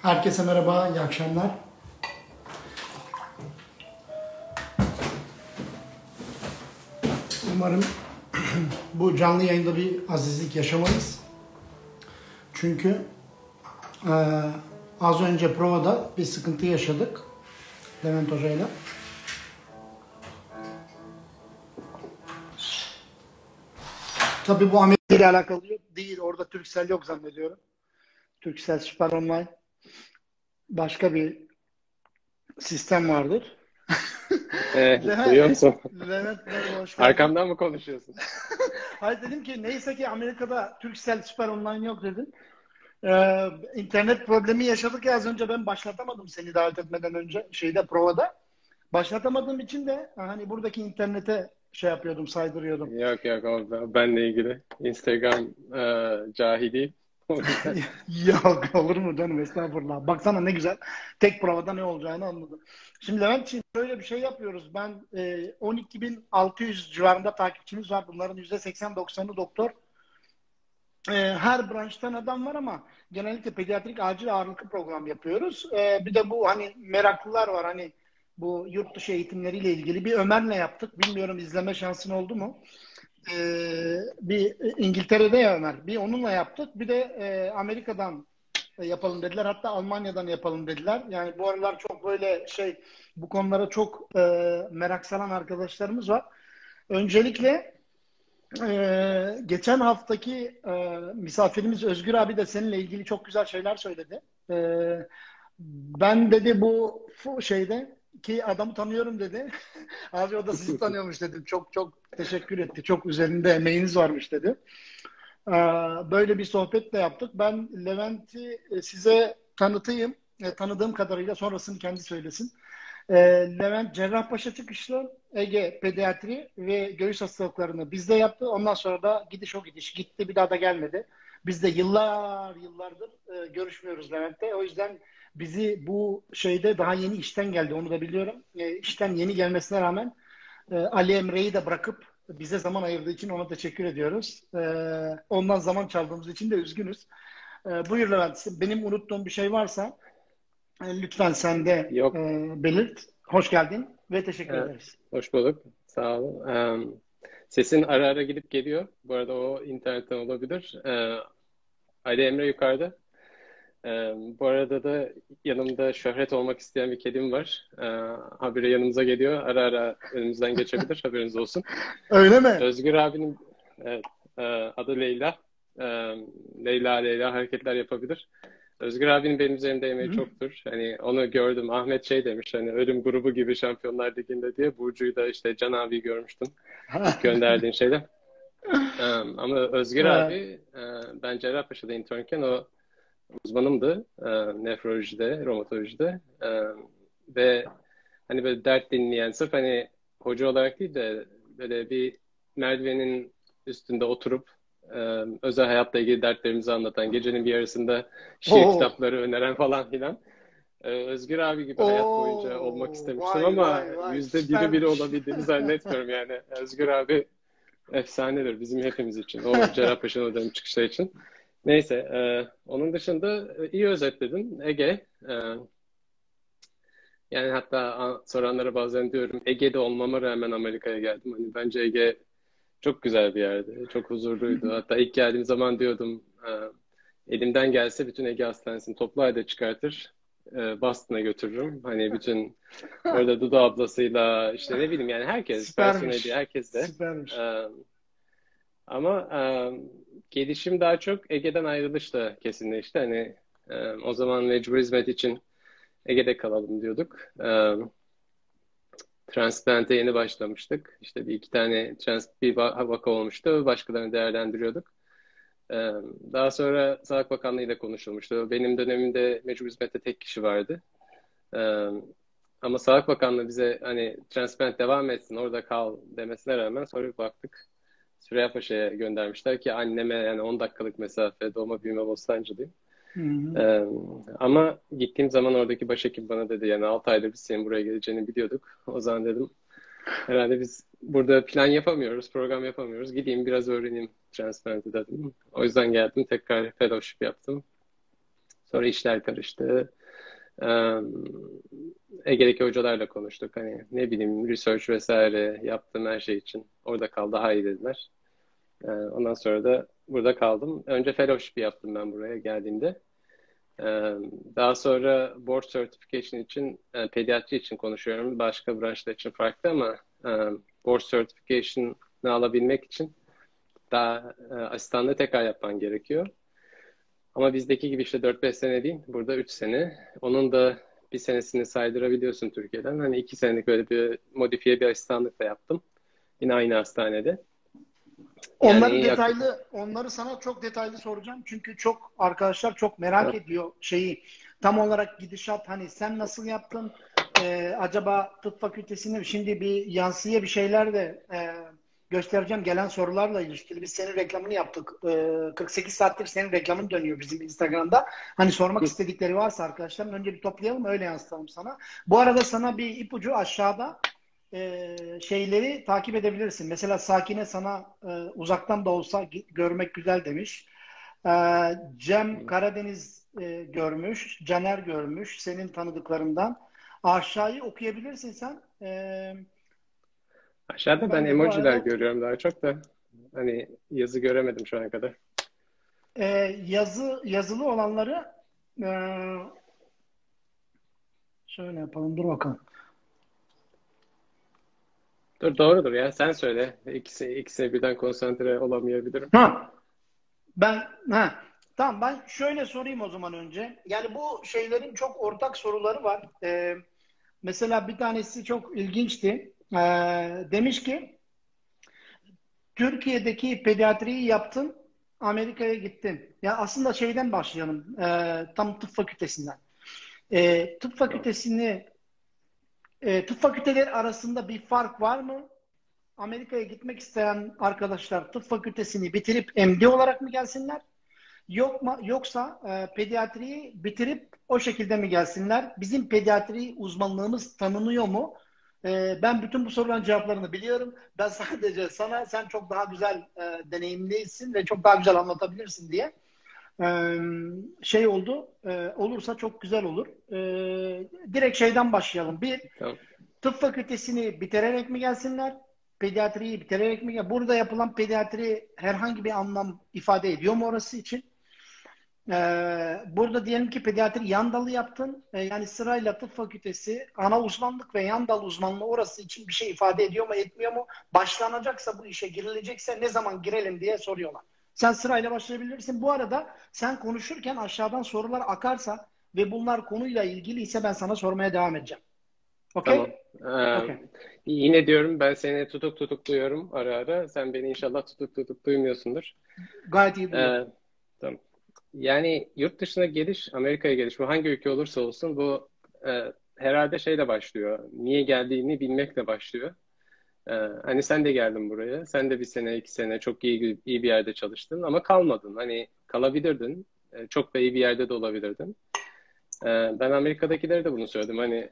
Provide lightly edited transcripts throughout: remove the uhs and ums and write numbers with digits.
Herkese merhaba, iyi akşamlar. Umarım bu canlı yayında bir azizlik yaşamayız. Çünkü az önce provada bir sıkıntı yaşadık Levent Hoca'yla. Tabii bu Amerika ile alakalı değil. Orada Turkcell yok zannediyorum. Turkcell Süper Online. Başka bir sistem vardır. Duyuyor musun? Levent merhaba, hoş geldin. Arkamdan mı konuşuyorsun? Hayır, dedim ki neyse ki Amerika'da Turkcell Süper Online yok dedim. İnternet problemi yaşadık ya az önce, ben başlatamadım seni davet etmeden önce provada. Başlatamadığım için de hani buradaki internete saydırıyordum. Yok yok, o benle ilgili. Instagram cahili. O yüzden. Yok, olur mu canım, estağfurullah. Baksana ne güzel. Tek provada ne olacağını anladım. Şimdi Levent'ciğim şöyle bir şey yapıyoruz. Ben 12.600 civarında takipçimiz var. Bunların %80-90'ı doktor. Her branştan adam var ama genellikle pediatrik acil ağırlıklı program yapıyoruz. Bir de bu hani meraklılar var, hani bu yurt dışı eğitimleriyle ilgili bir Ömer'le yaptık. Bilmiyorum, izleme şansın oldu mu? Bir İngiltere'de ya Ömer. Bir onunla yaptık. Bir de Amerika'dan yapalım dediler. Hatta Almanya'dan yapalım dediler. Yani bu aralar çok böyle bu konulara çok merak saran arkadaşlarımız var. Öncelikle geçen haftaki misafirimiz Özgür abi de seninle ilgili çok güzel şeyler söyledi. Ben dedi bu ki adamı tanıyorum dedi. Abi o da sizi tanıyormuş dedim. Çok çok teşekkür etti. Çok üzerinde emeğiniz varmış dedi. Böyle bir sohbet de yaptık. Ben Levent'i size tanıtayım. Tanıdığım kadarıyla sonrasını kendi söylesin. Levent Cerrahpaşa çıkışlı, Ege pediatri ve göğüs hastalıklarını bizde yaptı. Ondan sonra da gidiş o gidiş gitti, bir daha da gelmedi. Biz de yıllardır görüşmüyoruz Levent'le. O yüzden bizi bu daha yeni işten geldi, onu da biliyorum. İşten yeni gelmesine rağmen Ali Emre'yi de bırakıp bize zaman ayırdığı için ona teşekkür ediyoruz. Ondan zaman çaldığımız için de üzgünüz. Buyur Levent, benim unuttuğum bir şey varsa lütfen sen de Yok. belirt. Hoş geldin ve teşekkür ederiz. Hoş bulduk. Sağ olun. Sesin ara ara gidip geliyor. Bu arada o internetten olabilir. Ali Emre yukarıda. Bu arada da yanımda şöhret olmak isteyen bir kedim var. Habire yanımıza geliyor. Ara ara önümüzden geçebilir. Haberiniz olsun. Öyle mi? Özgür abinin evet, adı Leyla. Leyla hareketler yapabilir. Özgür abinin benim üzerimde emeği çoktur. Hani onu gördüm. Ahmet demiş, hani ölüm grubu gibi Şampiyonlar Ligi'nde diye. Burcu'yu da işte Can abi görmüştüm. İlk gönderdiğin şeyde. Ama Özgür abi ben Cerrahpaşa'da internken o uzmanımdı. Nefrolojide, romatolojide. Ve hani böyle dert dinleyen, sırf hani hoca olarak değil de böyle bir merdivenin üstünde oturup özel hayatla ilgili dertlerimizi anlatan, gecenin bir yarısında şiir kitapları öneren falan filan. Özgür abi gibi hayat boyunca olmak istemiştim ama %1'i bile olabildiğini zannetmiyorum yani. Özgür abi efsanedir bizim hepimiz için. O Cerrahpaşa'nın dönüm çıkışları için. Neyse, onun dışında iyi özetledin. Ege, yani hatta soranlara bazen diyorum, Ege'de olmama rağmen Amerika'ya geldim. Hani bence Ege çok güzel bir yerdi. Çok huzurluydu. Hatta ilk geldiğim zaman diyordum, elimden gelse bütün Ege Hastanesi'ni toplu halde çıkartır, Boston'a götürürüm. Hani bütün orada Dudu ablasıyla işte ne bileyim yani herkes, personeli, herkes de. Süpermiş. Ama gelişim daha çok Ege'den ayrılışla kesinleşti. Hani o zaman mecbur hizmet için Ege'de kalalım diyorduk. Transplant'e yeni başlamıştık. İşte bir iki tane bir vaka olmuştu. Başkalarını değerlendiriyorduk. Daha sonra Sağlık Bakanlığı ile konuşulmuştu. Benim dönemimde mecbur hizmette tek kişi vardı. Ama Sağlık Bakanlığı bize hani transplant devam etsin, orada kal demesine rağmen sonra bir baktık. Süreyyapaşa'ya göndermişler ki anneme yani 10 dakikalık mesafe, doğma büyüme Bostancı'dayım. Ama gittiğim zaman oradaki başhekim bana dedi, yani 6 aydır biz senin buraya geleceğini biliyorduk. O zaman dedim herhalde biz burada plan yapamıyoruz, program yapamıyoruz. Gideyim biraz öğreneyim transplant'ı dedim. O yüzden geldim, tekrar fellowship yaptım. Sonra işler karıştı. Ee, Ege'deki hocalarla konuştuk. Hani ne bileyim research vesaire yaptığım her şey için. Orada kal daha iyi dediler. Ondan sonra da burada kaldım. Önce fellowship yaptım ben buraya geldiğimde. Ee, Daha sonra board certification için, pediatri için konuşuyorum. Başka branşlar için farklı ama board certification'ı alabilmek için daha asistanlığı tekrar yapman gerekiyor. Ama bizdeki gibi işte 4-5 sene değil, burada 3 sene. Onun da bir senesini saydırabiliyorsun Türkiye'den. Hani 2 senelik böyle bir modifiye bir asistanlık da yaptım. Yine aynı hastanede. Onları Yani yak detaylı, onları sana çok detaylı soracağım. Çünkü çok arkadaşlar çok merak ediyor şeyi. Tam olarak gidişat hani sen nasıl yaptın? Acaba tıp fakültesinde şimdi bir yansıya bir şeyler de göstereceğim gelen sorularla ilişkili. Biz senin reklamını yaptık. 48 saattir senin reklamın dönüyor bizim Instagram'da. Hani sormak istedikleri varsa arkadaşlarım önce bir toplayalım öyle yansıtalım sana. Bu arada sana bir ipucu aşağıda şeyleri takip edebilirsin. Mesela Sakine sana uzaktan da olsa görmek güzel demiş. E, Cem Karadeniz görmüş, Caner görmüş senin tanıdıklarından. Aşağıyı okuyabilirsin sen. aşağıda ben Ben de bu emojiler arada görüyorum daha çok da. Hani yazı göremedim şu ana kadar. e, yazılı olanları e, şöyle yapalım. Dur bakalım. Dur doğrudur ya sen söyle. İkisine birden konsantre olamayabilirim. Ha, ben ha tamam ben şöyle sorayım o zaman önce. Yani bu şeylerin çok ortak soruları var. Mesela bir tanesi çok ilginçti. Demiş ki Türkiye'deki pediatriyi yaptın, Amerika'ya gittin. Ya aslında şeyden başlayalım. Tam tıp fakültesinden. Tıp Tamam. fakültesini, tıp fakülteleri arasında bir fark var mı? Amerika'ya gitmek isteyen arkadaşlar tıp fakültesini bitirip MD olarak mı gelsinler? Yok mu, yoksa pediatriyi bitirip o şekilde mi gelsinler? Bizim pediatri uzmanlığımız tanınıyor mu? Ben bütün bu soruların cevaplarını biliyorum. Ben sadece sana sen çok daha güzel deneyimlisin ve çok daha güzel anlatabilirsin diye şey oldu. Olursa çok güzel olur. Direkt şeyden başlayalım. Bir, Tamam. tıp fakültesini bitirerek mi gelsinler? Pediatriyi bitirerek mi? Burada yapılan pediatri herhangi bir anlam ifade ediyor mu orası için? Burada diyelim ki pediatri yan dalı yaptın. Yani sırayla tıp fakültesi, ana uzmanlık ve yan dal uzmanlığı orası için bir şey ifade ediyor mu, etmiyor mu? Başlanacaksa bu işe girilecekse ne zaman girelim diye soruyorlar. Sen sırayla başlayabilirsin. Bu arada sen konuşurken aşağıdan sorular akarsa ve bunlar konuyla ilgiliyse ben sana sormaya devam edeceğim. Tamam. Okey? Okey. Yine diyorum ben seni tutuk tutuk duyuyorum ara ara. Sen beni inşallah tutuk tutuk duymuyorsundur. Gayet iyi duyuyorum. Ee, tamam. Yani yurt dışına geliş, Amerika'ya geliş, bu hangi ülke olursa olsun bu herhalde şeyle başlıyor. Niye geldiğini bilmekle başlıyor. Hani sen de geldin buraya. Sen de bir sene, 2 sene çok iyi bir yerde çalıştın ama kalmadın. Hani kalabilirdin. Çok da iyi bir yerde de olabilirdin. Ben Amerika'dakilere de bunu söyledim. Hani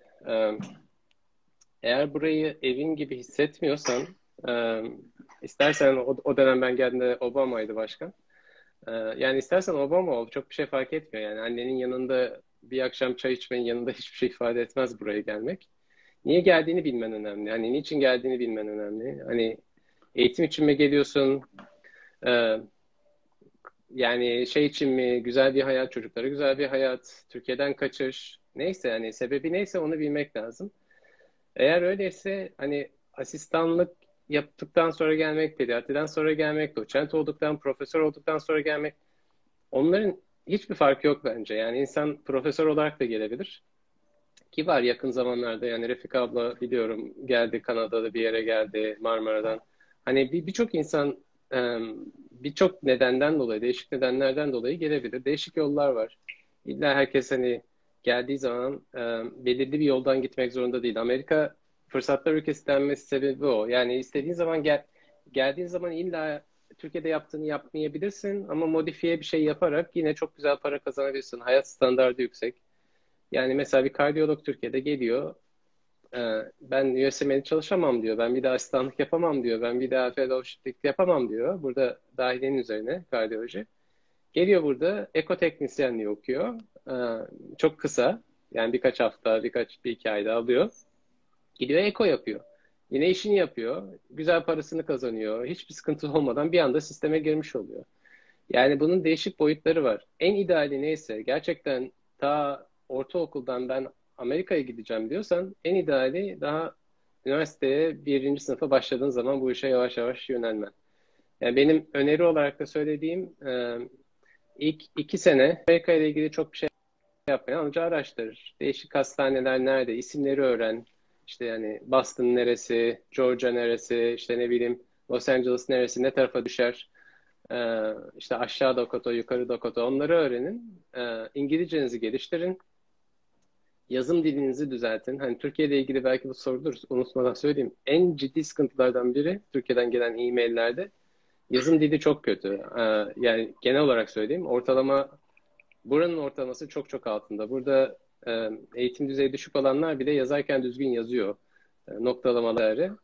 eğer burayı evin gibi hissetmiyorsan, e, istersen o dönem ben geldiğimde Obama'ydı başkan. Yani istersen Obama ol. Çok bir şey fark etmiyor. Yani annenin yanında bir akşam çay içmenin yanında hiçbir şey ifade etmez buraya gelmek. Niye geldiğini bilmen önemli. Hani niçin geldiğini bilmen önemli. Hani eğitim için mi geliyorsun? Ee, Yani şey için mi? Güzel bir hayat, çocuklara güzel bir hayat, Türkiye'den kaçış. Neyse hani sebebi neyse onu bilmek lazım. Eğer öyleyse hani asistanlık yaptıktan sonra gelmek, pediatriden sonra gelmek, doçent olduktan, profesör olduktan sonra gelmek onların hiçbir farkı yok bence. Yani insan profesör olarak da gelebilir. Ki var yakın zamanlarda yani Refika abla biliyorum geldi Kanada'da bir yere geldi Marmara'dan. Hani birçok insan birçok nedenden dolayı, değişik nedenlerden dolayı gelebilir. Değişik yollar var. İlla herkes hani geldiği zaman belirli bir yoldan gitmek zorunda değil. Amerika fırsatlar ülkesi denmesi sebebi o. Yani istediğin zaman geldiğin zaman illa Türkiye'de yaptığını yapmayabilirsin ama modifiye bir şey yaparak yine çok güzel para kazanabilirsin. Hayat standardı yüksek. Yani mesela bir kardiyolog Türkiye'de geliyor. Ben USML'de çalışamam diyor. Ben bir daha asistanlık yapamam diyor. Ben bir daha fellowship'lik yapamam diyor. Burada dahiliyenin üzerine kardiyoloji. Geliyor burada ekoteknisyenliği okuyor. Çok kısa. Yani birkaç hafta, bir iki ayda alıyor. Gidiyor eko yapıyor. Yine işini yapıyor. Güzel parasını kazanıyor. Hiçbir sıkıntı olmadan bir anda sisteme girmiş oluyor. Yani bunun değişik boyutları var. En ideali neyse, gerçekten ta ortaokuldan ben Amerika'ya gideceğim diyorsan, en ideali daha üniversiteye birinci sınıfa başladığın zaman bu işe yavaş yavaş yönelmen. Yani benim öneri olarak da söylediğim, ilk 2 sene Amerika ile ilgili çok bir şey yapmayan, önce araştırır. Değişik hastaneler nerede, isimleri öğren. İşte yani Boston neresi, Georgia neresi, işte ne bileyim Los Angeles neresi, ne tarafa düşer. İşte aşağı Dakota, yukarı Dakota, onları öğrenin. İngilizcenizi geliştirin. Yazım dilinizi düzeltin. Hani Türkiye ile ilgili belki bu sorulur. Unutmadan söyleyeyim. En ciddi sıkıntılardan biri Türkiye'den gelen e-maillerde yazım dili çok kötü. Yani genel olarak söyleyeyim. Buranın ortalaması çok çok altında. Burada eğitim düzeyi düşük olanlar bile yazarken düzgün yazıyor. Noktalamaları.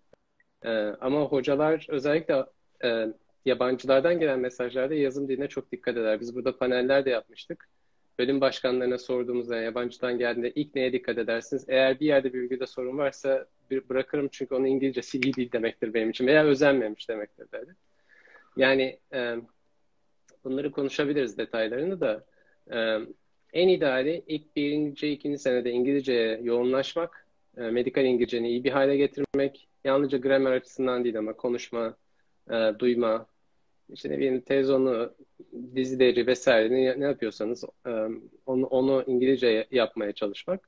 Ama hocalar özellikle e, yabancılardan gelen mesajlarda yazım diline çok dikkat eder. Biz burada paneller de yapmıştık. Bölüm başkanlarına sorduğumuzda yabancıdan geldiğinde ilk neye dikkat edersiniz? Eğer bir yerde bir virgülde sorun varsa bırakırım, çünkü onun İngilizcesi iyi değil demektir benim için, veya özenmemiş demektir dedi. Yani bunları konuşabiliriz, detaylarını da. E, En ideali ilk birinci, ikinci senede İngilizceye yoğunlaşmak, medikal İngilizceni iyi bir hale getirmek. Yalnızca gramer açısından değil ama konuşma, duyma, işte ne bileyim televizyonu, dizileri vesaire ne yapıyorsanız onu İngilizce yapmaya çalışmak.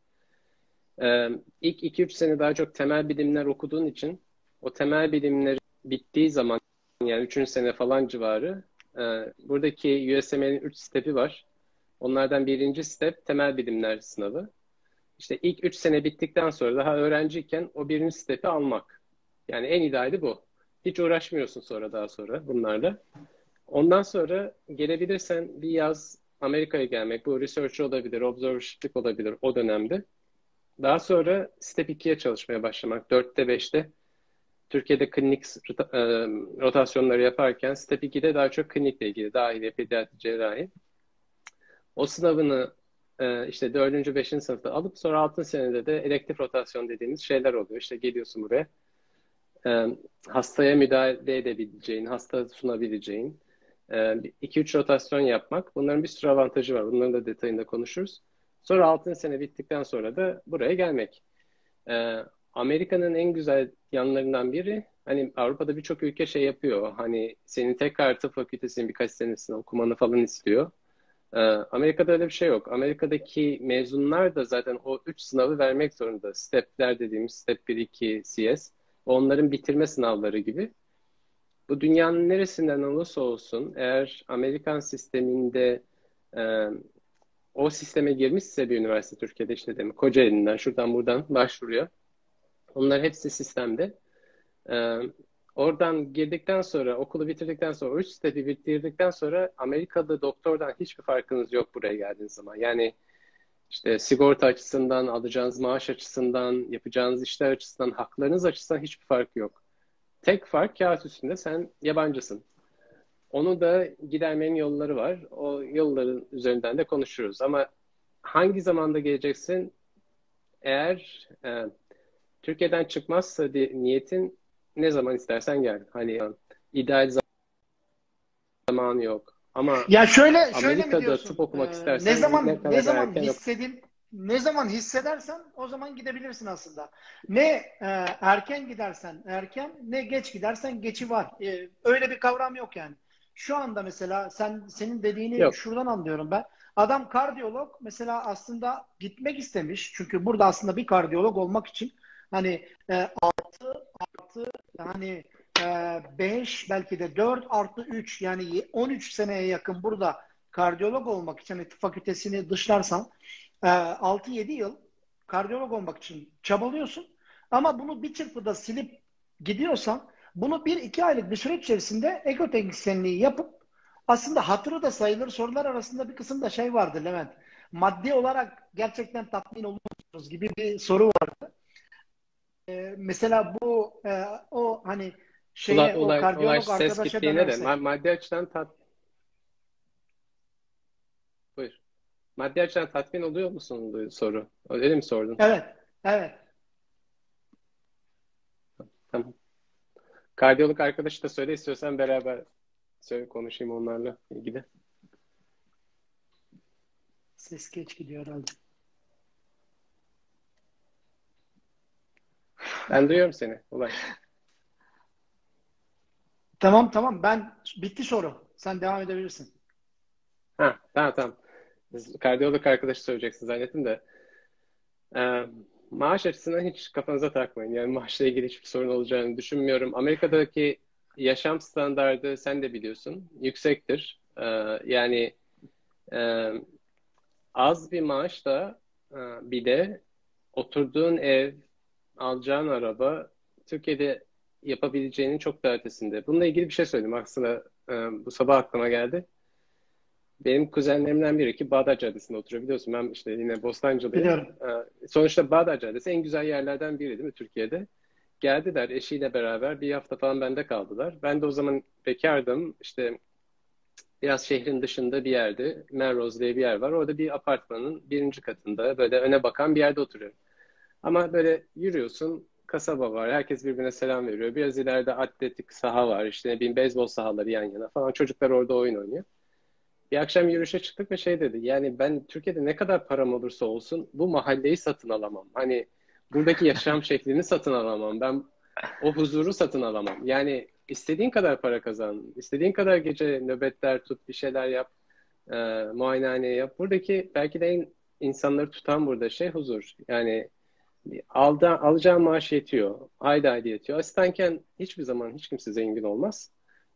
İlk 2-3 sene daha çok temel bilimler okuduğun için o temel bilimler bittiği zaman, yani 3. sene falan civarı, buradaki USML'in 3 stepi var. Onlardan birinci step temel bilimler sınavı. İşte ilk 3 sene bittikten sonra daha öğrenciyken o birinci stepi almak. Yani en ideali bu. Hiç uğraşmıyorsun daha sonra bunlarla. Ondan sonra gelebilirsen bir yaz Amerika'ya gelmek. Bu research olabilir, observership'lik olabilir o dönemde. Daha sonra step 2'ye çalışmaya başlamak. 4'te 5'te Türkiye'de klinik rotasyonları yaparken step 2'de daha çok klinikle ilgili, dahiliye, pediatri, cerrahi. O sınavını işte 4. 5. sınıfta alıp sonra 6. senede de elektif rotasyon dediğimiz şeyler oluyor. İşte geliyorsun buraya. Hastaya müdahale edebileceğin, hasta sunabileceğin 2-3 rotasyon yapmak. Bunların bir sürü avantajı var. Bunların da detayında konuşuruz. Sonra 6. sene bittikten sonra da buraya gelmek. Amerika'nın en güzel yanlarından biri, hani Avrupa'da birçok ülke şey yapıyor. Hani senin tekrar tıp fakültesinin birkaç senesini okumanı falan istiyor. Amerika'da öyle bir şey yok. Amerika'daki mezunlar da zaten o 3 sınavı vermek zorunda. Step'ler dediğimiz Step 1, 2, CS. Onların bitirme sınavları gibi. Bu dünyanın neresinden olursa olsun, eğer Amerikan sisteminde e, o sisteme girmişse bir üniversite, Türkiye'de işte demek Kocaeli'nden şuradan buradan başvuruyor. Onlar hepsi sistemde. Ee, Oradan girdikten sonra, okulu bitirdikten sonra, 3 step'i bitirdikten sonra Amerika'da doktordan hiçbir farkınız yok buraya geldiğiniz zaman. Yani işte sigorta açısından, alacağınız maaş açısından, yapacağınız işler açısından, haklarınız açısından hiçbir fark yok. Tek fark, kağıt üstünde sen yabancısın. Onu da gidermenin yolları var. O yolların üzerinden de konuşuruz. Ama hangi zamanda geleceksin? Eğer Türkiye'den çıkmazsa niyetin, ne zaman istersen gel. Hani ideal zamanı yok. Ama Ya şöyle mi Amerika'da tıp diyorsun? okumak Ne istersen ne zaman ne kadar zaman erken yok. ne zaman hissedersen o zaman gidebilirsin aslında. Ne erken gidersen erken, ne geç gidersen geçi var. Öyle bir kavram yok yani. Şu anda mesela senin dediğini Yok. şuradan anlıyorum ben. Adam kardiyolog mesela, aslında gitmek istemiş. Çünkü burada aslında bir kardiyolog olmak için hani artı yani 5, belki de 4 artı 3, yani 13 seneye yakın burada kardiyolog olmak için, hani tıp fakültesini dışlarsan 6-7 yıl kardiyolog olmak için çabalıyorsun. Ama bunu bir çırpıda silip gidiyorsan, bunu 1-2 aylık bir süreç içerisinde ekoteknisyenliği yapıp, aslında hatırı da sayılır sorular arasında bir kısım da şey vardı Levent. Maddi olarak gerçekten tatmin oluyor musunuz gibi bir soru var. Mesela o hani o Olay kardiyolog ses arkadaşa gittiğine de dönersek. maddi açıdan buyur. maddi açıdan tatmin oluyor musun bu soru? Öyle mi sordun? Evet, evet. Tamam. Kardiyolog arkadaşı da söyle, istiyorsan beraber söyle, konuşayım onlarla ilgili. Ses geç gidiyor herhalde. Ben duyuyorum seni. Ulaş. Tamam. Bitti soru. Sen devam edebilirsin. Ha, tamam. Kardiyolog arkadaşı söyleyeceksin zannettim de. Ee, Maaş açısından hiç kafanıza takmayın. Yani maaşla ilgili hiçbir sorun olacağını düşünmüyorum. Amerika'daki yaşam standardı sen de biliyorsun. Yüksektir. Yani e, az bir maaşla bir de oturduğun ev, alacağın araba Türkiye'de yapabileceğinin çok daha ötesinde. Bununla ilgili bir şey söyleyeyim. Aslında bu sabah aklıma geldi. Benim kuzenlerimden biri ki Bağdat Caddesi'nde oturuyor, biliyorsun. Ben işte yine Bostancılıyım. Biliyorum. Sonuçta Bağdat Caddesi en güzel yerlerden biri değil mi Türkiye'de? Geldiler eşiyle beraber bir hafta falan bende kaldılar. Ben de o zaman bekardım. İşte biraz şehrin dışında bir yerde, Melrose diye bir yer var. Orada bir apartmanın birinci katında böyle öne bakan bir yerde oturuyorum. Ama böyle yürüyorsun, kasaba var. Herkes birbirine selam veriyor. Biraz ileride atletik saha var. İşte ne bileyim beyzbol sahaları yan yana falan. Çocuklar orada oyun oynuyor. Bir akşam yürüyüşe çıktık ve şey dedi. Yani ben Türkiye'de ne kadar param olursa olsun bu mahalleyi satın alamam. Hani buradaki yaşam şeklini satın alamam. Ben o huzuru satın alamam. Yani istediğin kadar para kazan, istediğin kadar gece nöbetler tut, bir şeyler yap, muayenehaneye yap. Buradaki belki de insanları tutan burada şey huzur. Yani alacağın maaş yetiyor. Haydi yetiyor. Asistanken hiçbir zaman hiç kimse zengin olmaz.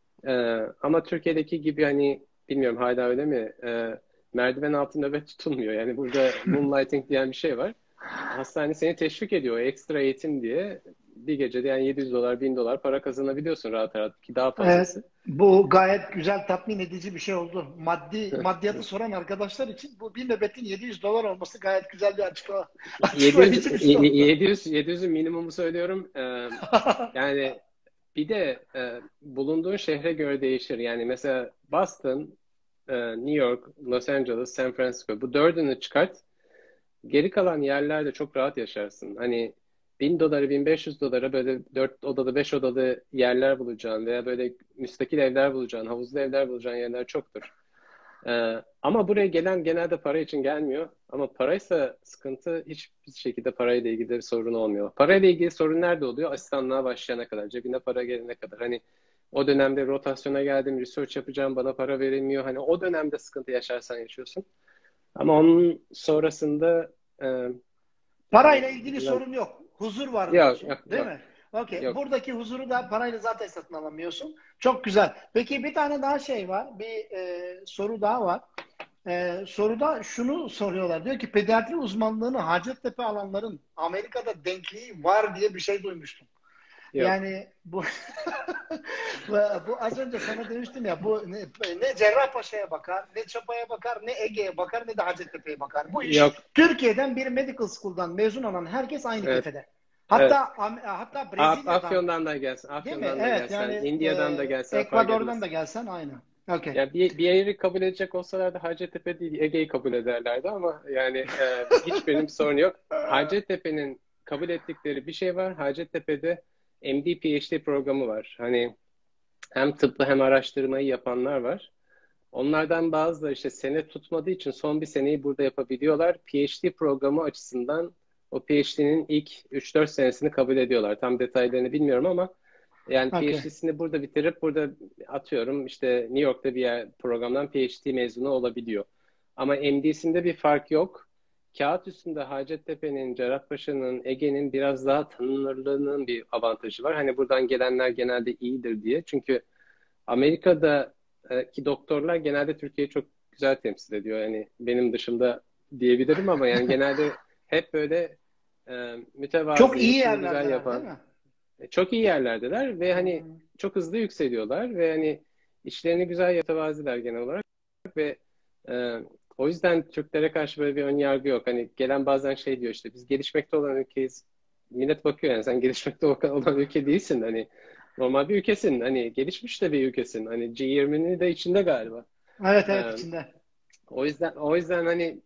Ama Türkiye'deki gibi hani bilmiyorum hala öyle mi? Merdiven altı nöbet tutulmuyor. Yani burada moonlighting diyen bir şey var. Hastane seni teşvik ediyor ekstra eğitim diye. Bir gecede yani $700, $1000 para kazanabiliyorsun rahat rahat ki daha Evet, fazlası. bu gayet güzel, tatmin edici bir şey oldu. Maddiyatı soran arkadaşlar için bu bir nöbetin $700 olması gayet güzel bir 700 açıklayıcı bir şey oldu. 700'ün minimumu söylüyorum. Yani bir de bulunduğun şehre göre değişir. Yani mesela Boston, New York, Los Angeles, San Francisco bu dördünü çıkart. Geri kalan yerlerde çok rahat yaşarsın. Hani $1000, $1500 böyle 4 odalı, 5 odalı yerler bulacağın veya böyle müstakil evler bulacağın, havuzlu evler bulacağın yerler çoktur. Ama buraya gelen genelde para için gelmiyor. Ama paraysa sıkıntı hiçbir şekilde parayla ilgili bir sorun olmuyor. Parayla ilgili sorun nerede oluyor? Asistanlığa başlayana kadar, cebine para gelene kadar. Hani o dönemde rotasyona geldim, research yapacağım, bana para verilmiyor. Hani o dönemde sıkıntı yaşarsan yaşıyorsun. Ama onun sonrasında yani Parayla ilgili biraz sorun yok. Huzur var yok diyorsun, yok değil yok mi? Okey. yok. Buradaki huzuru da parayla zaten satın alamıyorsun. Çok güzel. Peki bir tane daha şey var. Bir soru daha var. Soruda şunu soruyorlar. Diyor ki pediatri uzmanlığını Hacettepe alanların Amerika'da denkliği var diye bir şey duymuştum. Yok. Yani bu bu az önce sana demiştim ya, bu ne Cerrahpaşa'ya bakar, ne Çapa'ya bakar, ne Ege'ye bakar, ne de Hacettepe'ye bakar. Bu iş Yok. Türkiye'den bir medical school'dan mezun olan herkes aynı Evet. kefede. Evet. Hatta Brezilya'dan, Afyon'dan da gelsen, değil mi? Afyon'dan da Evet, gelsen, yani India'dan da gelsen fark Ekvador'dan etmez. da gelsen aynı. Okey. Yani bir yeri kabul edecek olsalardı Hacettepe değil Ege'yi kabul ederlerdi ama yani hiçbirinin bir sorunu yok. Hacettepe'nin kabul ettikleri bir şey var. Hacettepe'de MD PhD programı var. Hani hem tıplı hem araştırmayı yapanlar var. Onlardan bazıları işte sene tutmadığı için son bir seneyi burada yapabiliyorlar. PhD programı açısından o PhD'nin ilk 3-4 senesini kabul ediyorlar. Tam detaylarını bilmiyorum ama yani Okey. PhD'sini burada bitirip burada atıyorum işte New York'ta bir yer programdan PhD mezunu olabiliyor. Ama MD'sinde bir fark yok. Kağıt üstünde Hacettepe'nin, Cerrahpaşa'nın, Ege'nin biraz daha tanınırlığının bir avantajı var. Hani buradan gelenler genelde iyidir diye. Çünkü Amerika'da ki doktorlar genelde Türkiye'yi çok güzel temsil ediyor. Yani benim dışımda diyebilirim ama yani genelde hep böyle Çok mütevazi, iyi işini güzel yerlerdeler, değil yapan, mi? çok iyi yerlerdeler ve hani Hmm. çok hızlı yükseliyorlar ve hani işlerini güzel mütevaziler genel olarak ve e, o yüzden Türklere karşı böyle bir ön yargı yok. Hani gelen bazen şey diyor işte biz gelişmekte olan ülkeyiz. Millet bakıyor yani sen gelişmekte olan ülke değilsin. Hani normal bir ülkesin. Hani gelişmiş de bir ülkesin. Hani G20'nin de içinde galiba. Evet, E, içinde. o yüzden hani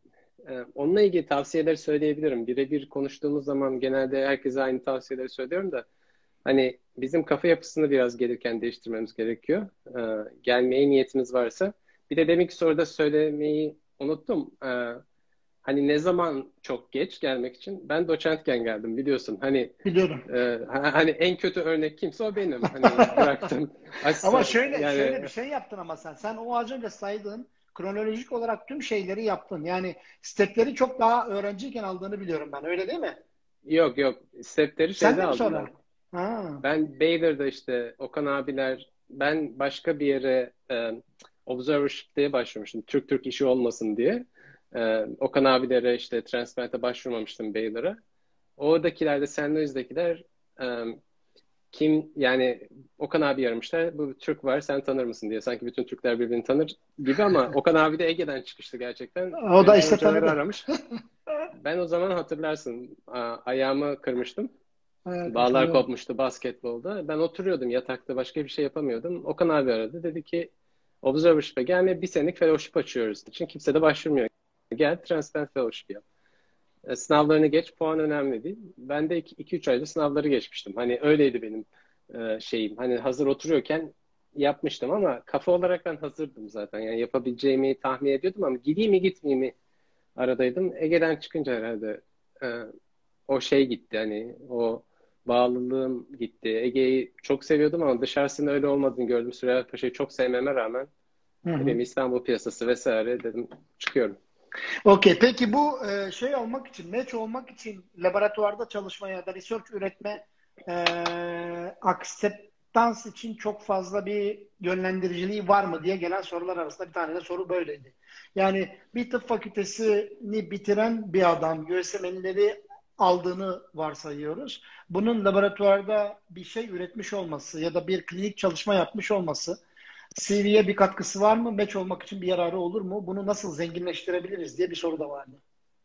Onunla ilgili tavsiyeler söyleyebilirim. Birebir konuştuğumuz zaman genelde herkese aynı tavsiyeleri söylüyorum da hani bizim kafa yapısını biraz gelirken değiştirmemiz gerekiyor. Gelmeye niyetimiz varsa. Bir de deminki soruda söylemeyi unuttum. Hani ne zaman çok geç gelmek için? Ben doçentken geldim biliyorsun. Hani Biliyorum. hani en kötü örnek kimse o benim. Hani bıraktım. Ama Asla şöyle yani bir şey yaptın ama sen o az önce saydığın kronolojik olarak tüm şeyleri yaptın. Yani stepleri çok daha öğrenciyken aldığını biliyorum ben. Öyle değil mi? yok. Stepleri Sen şeyde de mi aldım sonra? ben. Ha, Ben Baylor'da işte Okan abiler, ben başka bir yere observership diye başvurmuştum. Türk işi olmasın diye. Okan abilere işte transplant'a başvurmamıştım Baylor'a. Oradakiler de St. Louis'dekiler e, kim yani Okan abi aramışlar. Bu Türk var sen tanır mısın diye. Sanki bütün Türkler birbirini tanır gibi ama Okan abi de Ege'den çıkıştı gerçekten. o da Yönetim işte hocaları tanıdı. aramış. Ben o zaman hatırlarsın ayağımı kırmıştım. Evet, Bağlar hatırlıyorum. kopmuştu basketbolda. Ben oturuyordum yatakta başka bir şey yapamıyordum. Okan abi aradı. Dedi ki Observership'e gelme bir senelik fellowship açıyoruz. için kimse de başvurmuyor. Gel transplant fellowship yap. Sınavlarını geç puan önemli değil. Ben de 2-3 ayda sınavları geçmiştim. Hani öyleydi benim şeyim. Hani hazır oturuyorken yapmıştım ama kafa olarak ben hazırdım zaten. Yani yapabileceğimi tahmin ediyordum ama gideyim mi gitmeyeyim mi aradaydım. Ege'den çıkınca herhalde e, o şey gitti hani o bağlılığım gitti. Ege'yi çok seviyordum ama dışarısında öyle olmadığını gördüm. Süreyya Paşa'yı çok sevmeme rağmen Hı ne hı. bileyim İstanbul piyasası vesaire dedim çıkıyorum. Okey. Peki bu şey olmak için, match olmak için laboratuvarda çalışma ya da research üretme e, akceptans için çok fazla bir yönlendiriciliği var mı diye gelen sorular arasında bir tane de soru böyleydi. Yani bir tıp fakültesini bitiren bir adam USMLE'leri aldığını varsayıyoruz. Bunun laboratuvarda bir şey üretmiş olması ya da bir klinik çalışma yapmış olması CV'ye bir katkısı var mı? Match olmak için bir yararı olur mu? Bunu nasıl zenginleştirebiliriz diye bir soru da vardı.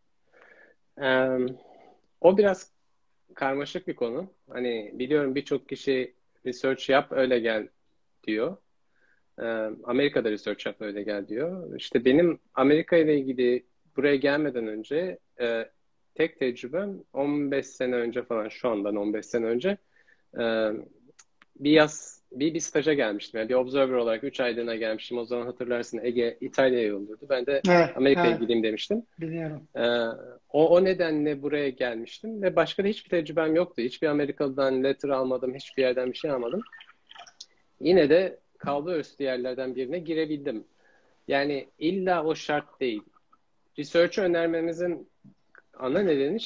Ee, O biraz karmaşık bir konu. Hani biliyorum birçok kişi research yap öyle gel diyor. Ee, Amerika'da research yap öyle gel diyor. İşte benim Amerika ile ilgili buraya gelmeden önce tek tecrübem 15 sene önce falan şu andan 15 sene önce e, bir yaz bir staja gelmiştim. Yani bir observer olarak 3 aylığına gelmiştim. O zaman hatırlarsın Ege İtalya'ya yolluyordu. Ben de Evet, Amerika'ya evet, gideyim demiştim. biliyorum. Ee, o nedenle buraya gelmiştim ve başka da hiçbir tecrübem yoktu. Hiçbir Amerikalı'dan letter almadım, hiçbir yerden bir şey almadım. Yine de kaldı üstü yerlerden birine girebildim. Yani illa o şart değil. Research'ı önermemizin ana nedeni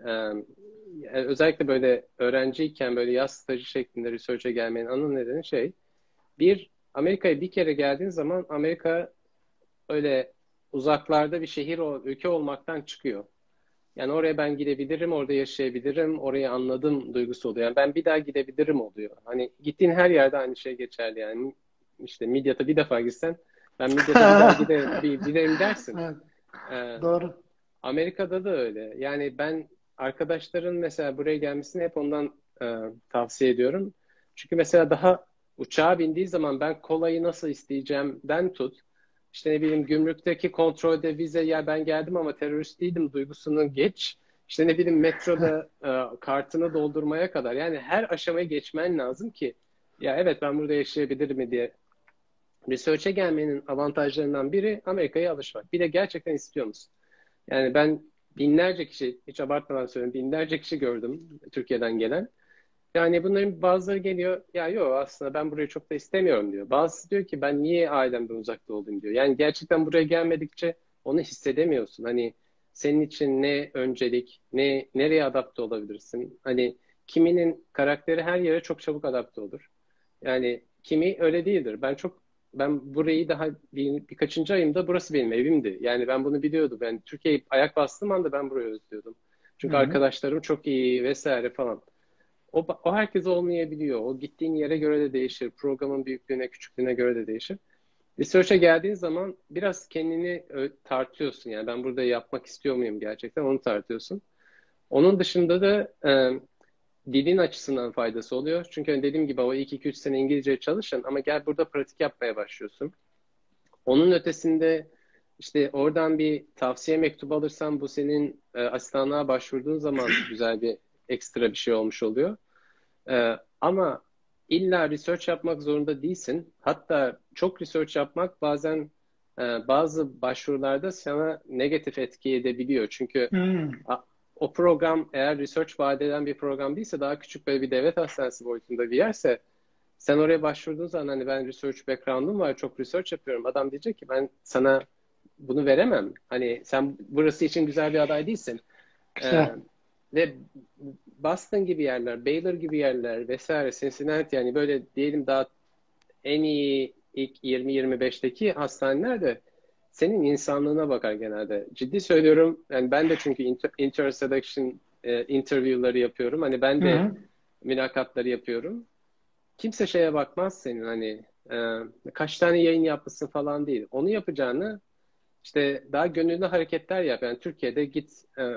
özellikle böyle öğrenciyken böyle yaz stajı şeklinde research'e gelmenin ana nedeni bir, Amerika'ya bir kere geldiğin zaman Amerika öyle uzaklarda bir şehir, ülke olmaktan çıkıyor. Yani oraya ben gidebilirim, orada yaşayabilirim, orayı anladım duygusu oluyor. Yani ben bir daha gidebilirim oluyor. Hani gittiğin her yerde aynı şey geçerli yani. İşte Midyat'a bir defa gitsen ben Midyat'a bir daha giderim dersin. Evet, Ee, doğru. Amerika'da da öyle. Yani ben arkadaşların mesela buraya gelmesini hep ondan tavsiye ediyorum. Çünkü mesela daha uçağa bindiği zaman ben kolayı nasıl isteyeceğimden tut. İşte ne bileyim gümrükteki kontrolde vize ya ben geldim ama terörist değildim duygusunu geç. İşte ne bileyim metroda kartını doldurmaya kadar. Yani her aşamayı geçmen lazım ki ya evet ben burada yaşayabilirim mi diye. Research'e gelmenin avantajlarından biri Amerika'ya alışmak. Bir de gerçekten istiyor musun? Yani ben binlerce kişi, hiç abartmadan söylüyorum, binlerce kişi gördüm Türkiye'den gelen. Yani bunların bazıları geliyor, ya yok aslında ben burayı çok da istemiyorum diyor. Bazısı diyor ki ben niye ailemden uzakta oldum diyor. Yani gerçekten buraya gelmedikçe onu hissedemiyorsun. Hani senin için ne öncelik, nereye adapte olabilirsin? Hani kiminin karakteri her yere çok çabuk adapte olur. Yani kimi öyle değildir. Ben burayı daha birkaçıncı ayımda burası benim evimdi. Yani ben bunu biliyordum. Ben Türkiye'ye ayak bastığım anda ben burayı özlüyordum. Hı Çünkü hı. arkadaşlarım çok iyi vesaire falan. O herkes olmayabiliyor. O gittiğin yere göre de değişir. Programın büyüklüğüne, küçüklüğüne göre de değişir. Research'e geldiğin zaman biraz kendini tartıyorsun. Yani ben burada yapmak istiyor muyum gerçekten onu tartıyorsun. Onun dışında da dilin açısından faydası oluyor. Çünkü hani dediğim gibi o ilk 2-3 sene İngilizce çalışın ama gel burada pratik yapmaya başlıyorsun. Onun ötesinde İşte oradan bir tavsiye mektubu alırsan bu senin asistanlığa başvurduğun zaman güzel bir ekstra bir şey olmuş oluyor. Ama illa research yapmak zorunda değilsin. Hatta çok research yapmak bazen bazı başvurularda sana negatif etki edebiliyor. Çünkü Hmm. o program eğer research vaat eden bir program değilse, daha küçük böyle bir devlet hastanesi boyutunda bir yerse, sen oraya başvurduğun zaman hani ben research background'um var, çok research yapıyorum. Adam diyecek ki ben sana bunu veremem. Hani sen burası için güzel bir aday değilsin. Ee, Güzel. ve Boston gibi yerler, Baylor gibi yerler vesaire, Cincinnati, yani böyle diyelim daha en iyi ilk 20-25'teki hastaneler de senin insanlığına bakar genelde. Ciddi söylüyorum. Yani ben de çünkü inter-selection interview'ları yapıyorum. Hani ben Hı de hı. mülakatları yapıyorum. Kimse şeye bakmaz senin hani kaç tane yayın yapmışsın falan değil. Onu yapacağını işte daha gönüllü hareketler yap. Yani Türkiye'de git,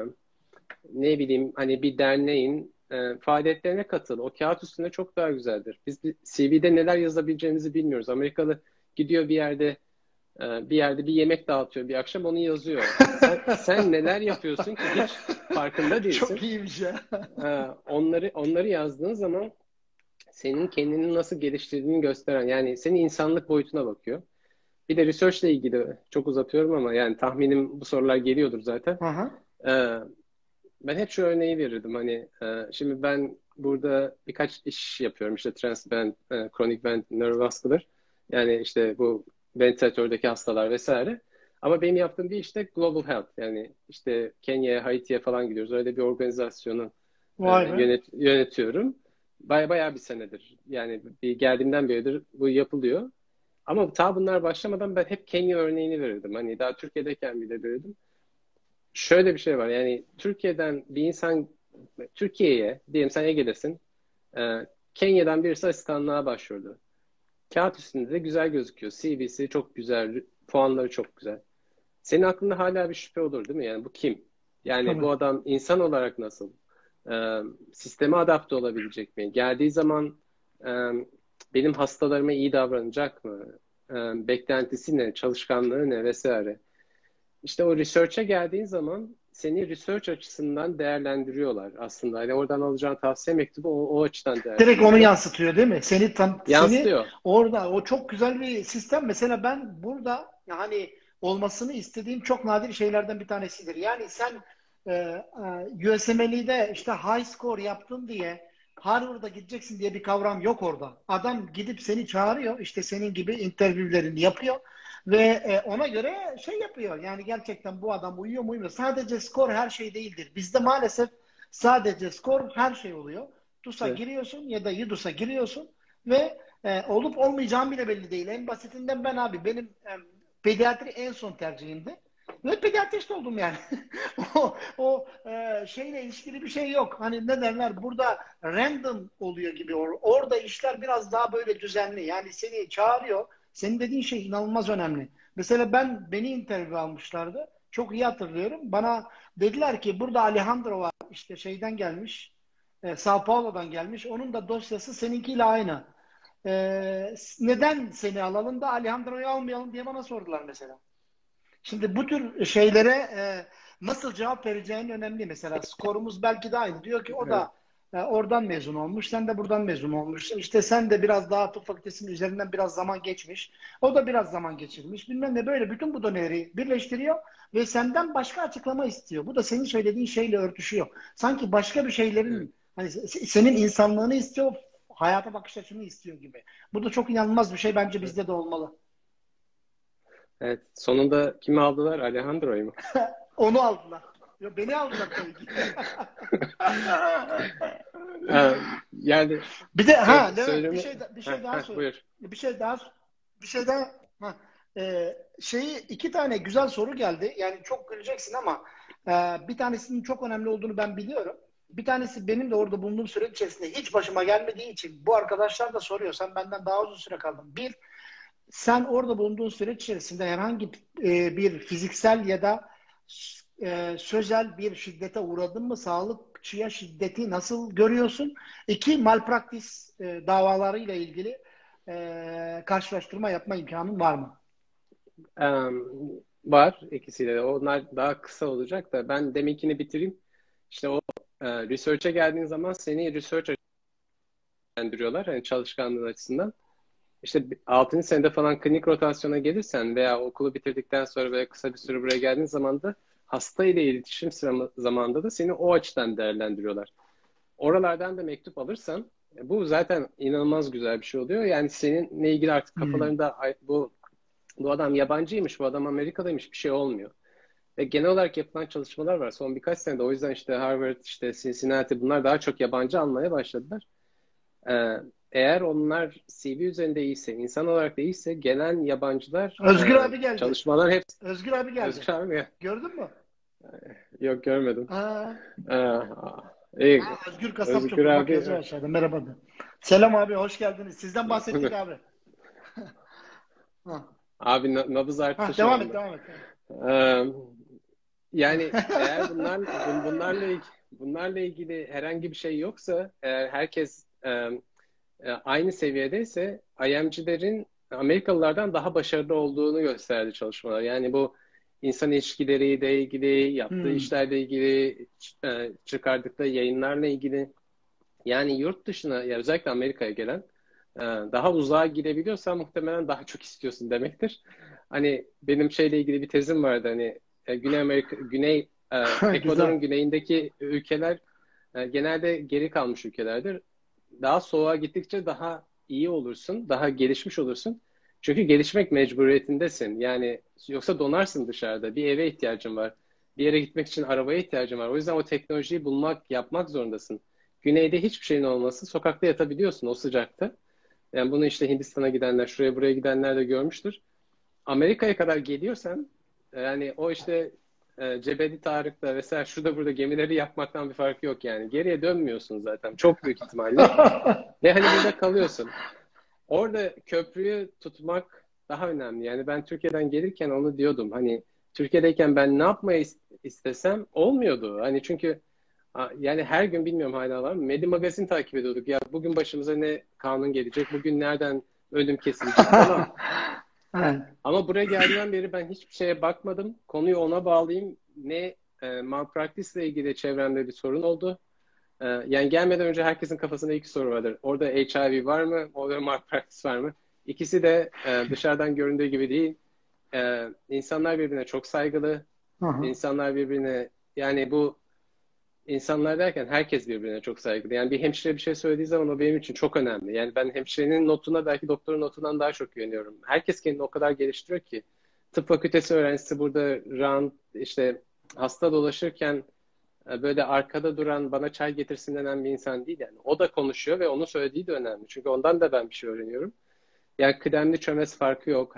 ne bileyim hani bir derneğin faaliyetlerine katıl. O kağıt üstünde çok daha güzeldir. Biz bir CV'de neler yazabileceğimizi bilmiyoruz. Amerikalı gidiyor bir yerde bir yemek dağıtıyor bir akşam, onu yazıyor. Sen neler yapıyorsun ki hiç farkında Çok değilsin. iyiymiş ya. Onları yazdığın zaman senin kendini nasıl geliştirdiğini gösteren, yani senin insanlık boyutuna bakıyor. Bir de research ile ilgili çok uzatıyorum ama yani tahminim bu sorular geliyordur zaten. Hı hı. Ee, Ben hep şu örneği verirdim hani, şimdi ben burada birkaç iş yapıyorum, işte transband, chronic band neurovascular, yani işte bu ventilatördeki hastalar vesaire. Ama benim yaptığım bir işte global health, yani işte Kenya'ya, Haiti'ye falan gidiyoruz. Öyle bir organizasyonu Vay be. yönetiyorum. Bayağı bir senedir, yani bir geldiğimden beridir bu yapılıyor. Ama ta bunlar başlamadan ben hep Kenya örneğini verirdim. Hani daha Türkiye'deyken bile verirdim. Şöyle bir şey var, yani Türkiye'den bir insan Türkiye'ye, diyelim sen Ege'desin, Kenya'dan birisi asistanlığa başvurdu. Kağıt üstünde de güzel gözüküyor. CV'si çok güzel, puanları çok güzel. Senin aklında hala bir şüphe olur değil mi? Yani bu kim? Yani Tabii. bu adam insan olarak nasıl? Sisteme adapte olabilecek mi? Geldiği zaman e, benim hastalarıma iyi davranacak mı? Beklentisi ne? Çalışkanlığı ne? Vesaire. İşte o research'e geldiğin zaman seni research açısından değerlendiriyorlar aslında. Yani oradan alacağın tavsiye mektubu o açıdan Direkt onu değerlendiriliyor. yansıtıyor değil mi? Seni Yansıtıyor. orada, o çok güzel bir sistem. Mesela ben burada yani olmasını istediğim çok nadir şeylerden bir tanesidir. Yani sen USMLE'de işte high score yaptın diye Harvard'a gideceksin diye bir kavram yok orada. Adam gidip seni çağırıyor, işte senin gibi interviewlerini yapıyor ve ona göre şey yapıyor. Yani gerçekten bu adam uyuyor mu uymuyor. Sadece skor her şey değildir. Bizde maalesef sadece skor her şey oluyor. TUS'a Evet. giriyorsun ya da YDUS'a giriyorsun ve olup olmayacağım bile belli değil. En basitinden ben abi, benim pediatri en son tercihimdi. Ve pediatrist oldum yani. Şeyle ilişkili bir şey yok. Hani ne derler, burada random oluyor gibi. Orada işler biraz daha böyle düzenli. Yani seni çağırıyor. Senin dediğin şey inanılmaz önemli. Mesela beni interview almışlardı. Çok iyi hatırlıyorum. Bana dediler ki burada Alejandro var. İşte şeyden gelmiş. Sao Paulo'dan gelmiş. Onun da dosyası seninkiyle aynı. Neden seni alalım da Alejandro'yu almayalım diye bana sordular mesela. Şimdi bu tür şeylere nasıl cevap vereceğin önemli. Mesela skorumuz belki de aynı. Diyor ki o Evet. da oradan mezun olmuş, sen de buradan mezun olmuşsun. İşte sen de biraz daha tıp fakültesinin üzerinden biraz zaman geçmiş. O da biraz zaman geçirmiş. Bilmem ne, böyle bütün bu doneleri birleştiriyor ve senden başka açıklama istiyor. Bu da senin söylediğin şeyle örtüşüyor. Sanki başka bir Evet. şeylerin, hani senin insanlığını istiyor, hayata bakış açını istiyor gibi. Bu da çok inanılmaz bir şey. Bence Evet. bizde de olmalı. Evet. Sonunda kimi aldılar? Alejandro'yu mu? Onu aldılar. Ya beni aldılar tabii ki. Yani Bir de Levent, söyleme. bir şey daha sor. Buyur. Bir şey daha bir şey daha ha, iki tane güzel soru geldi. Yani çok güleceksin ama bir tanesinin çok önemli olduğunu ben biliyorum. Bir tanesi benim de orada bulunduğum süre içerisinde hiç başıma gelmediği için bu arkadaşlar da soruyor. Sen benden daha uzun süre kaldın. Bir, sen orada bulunduğun süreç içerisinde herhangi bir fiziksel ya da sözel bir şiddete uğradın mı? Sağlıkçıya şiddeti nasıl görüyorsun? İki, malpraktis davalarıyla ilgili karşılaştırma yapma imkanın var mı? var ikisiyle de. Onlar daha kısa olacak da ben deminkini bitireyim. İşte o research'e geldiğin zaman seni research açılandırıyorlar. Hani çalışkanlığın açısından. İşte 6. senede falan klinik rotasyona gelirsen veya okulu bitirdikten sonra veya kısa bir süre buraya geldiğin zaman da hasta ile iletişim zamanında da seni o açıdan değerlendiriyorlar. Oralardan da mektup alırsan bu zaten inanılmaz güzel bir şey oluyor. Yani seninle ilgili artık Hmm. kafalarında bu adam yabancıymış, bu adam Amerikalıymış bir şey olmuyor. Ve genel olarak yapılan çalışmalar var son birkaç senede. O yüzden işte Harvard, işte Cincinnati bunlar daha çok yabancı almaya başladılar. Ee, Eğer onlar CV üzerinde iyiyse, insan olarak da iyiyse gelen yabancılar Özgür abi geldi. çalışmalar hep Özgür abi geldi. Özgür abi mi? Gördün mü? Yok görmedim. Aa, Ee, iyi. Özgür Kasapçı Özgür bak abi yazıyor aşağıda. Merhaba de. Selam abi, hoş geldiniz. Sizden bahsettik abi. Ha. abi nabız arttı Ha, şu devam et, anda. devam et. Ee, Yani eğer bunlarla ilgili herhangi bir şey yoksa, eğer herkes aynı seviyedeyse, IMC'lerin Amerikalılardan daha başarılı olduğunu gösterdi çalışmalar. Yani bu insan ilişkileriyle ilgili, yaptığı Hmm. işlerle ilgili, çıkardıkları yayınlarla ilgili. Yani yurt dışına, ya özellikle Amerika'ya gelen, daha uzağa gidebiliyorsan muhtemelen daha çok istiyorsun demektir. Hani benim şeyle ilgili bir tezim vardı, hani Güney Amerika, Güzel. Ekvador'un güneyindeki ülkeler genelde geri kalmış ülkelerdir. Daha soğuğa gittikçe daha iyi olursun, daha gelişmiş olursun. Çünkü gelişmek mecburiyetindesin. Yani yoksa donarsın dışarıda. Bir eve ihtiyacın var. Bir yere gitmek için arabaya ihtiyacın var. O yüzden o teknolojiyi bulmak, yapmak zorundasın. Güneyde hiçbir şeyin olması, sokakta yatabiliyorsun o sıcakta. Yani bunu işte Hindistan'a gidenler, şuraya buraya gidenler de görmüştür. Amerika'ya kadar geliyorsan, yani o işte Cebeli Tarık'ta vesaire şurada burada gemileri yapmaktan bir farkı yok yani. Geriye dönmüyorsun zaten çok büyük ihtimalle. Ve hani burada kalıyorsun. Orada köprüyü tutmak daha önemli. Yani ben Türkiye'den gelirken onu diyordum. Hani Türkiye'deyken ben ne yapmayı istesem olmuyordu. Hani çünkü yani her gün bilmiyorum hala var mı? Medi Magazin takip ediyorduk. Ya bugün başımıza ne kanun gelecek? Bugün nereden ölüm kesilecek falan. Evet. Ama buraya geldiğimden beri ben hiçbir şeye bakmadım. Konuyu ona bağlayayım. Ne malpractice ile ilgili çevremde bir sorun oldu. Yani gelmeden önce herkesin kafasında iki soru vardır. Orada HIV var mı? Orada malpractice var mı? İkisi de dışarıdan göründüğü gibi değil. İnsanlar birbirine çok saygılı. Hı hı. İnsanlar birbirine, yani bu insanlar derken herkes birbirine çok saygılı. Yani bir hemşire bir şey söylediği zaman o benim için çok önemli. Yani ben hemşirenin notuna belki doktorun notundan daha çok güveniyorum. Herkes kendini o kadar geliştiriyor ki. Tıp fakültesi öğrencisi burada rant, işte hasta dolaşırken böyle arkada duran bana çay getirsin denen bir insan değil yani. O da konuşuyor ve onun söylediği de önemli. Çünkü ondan da ben bir şey öğreniyorum. Yani kıdemli çömez farkı yok.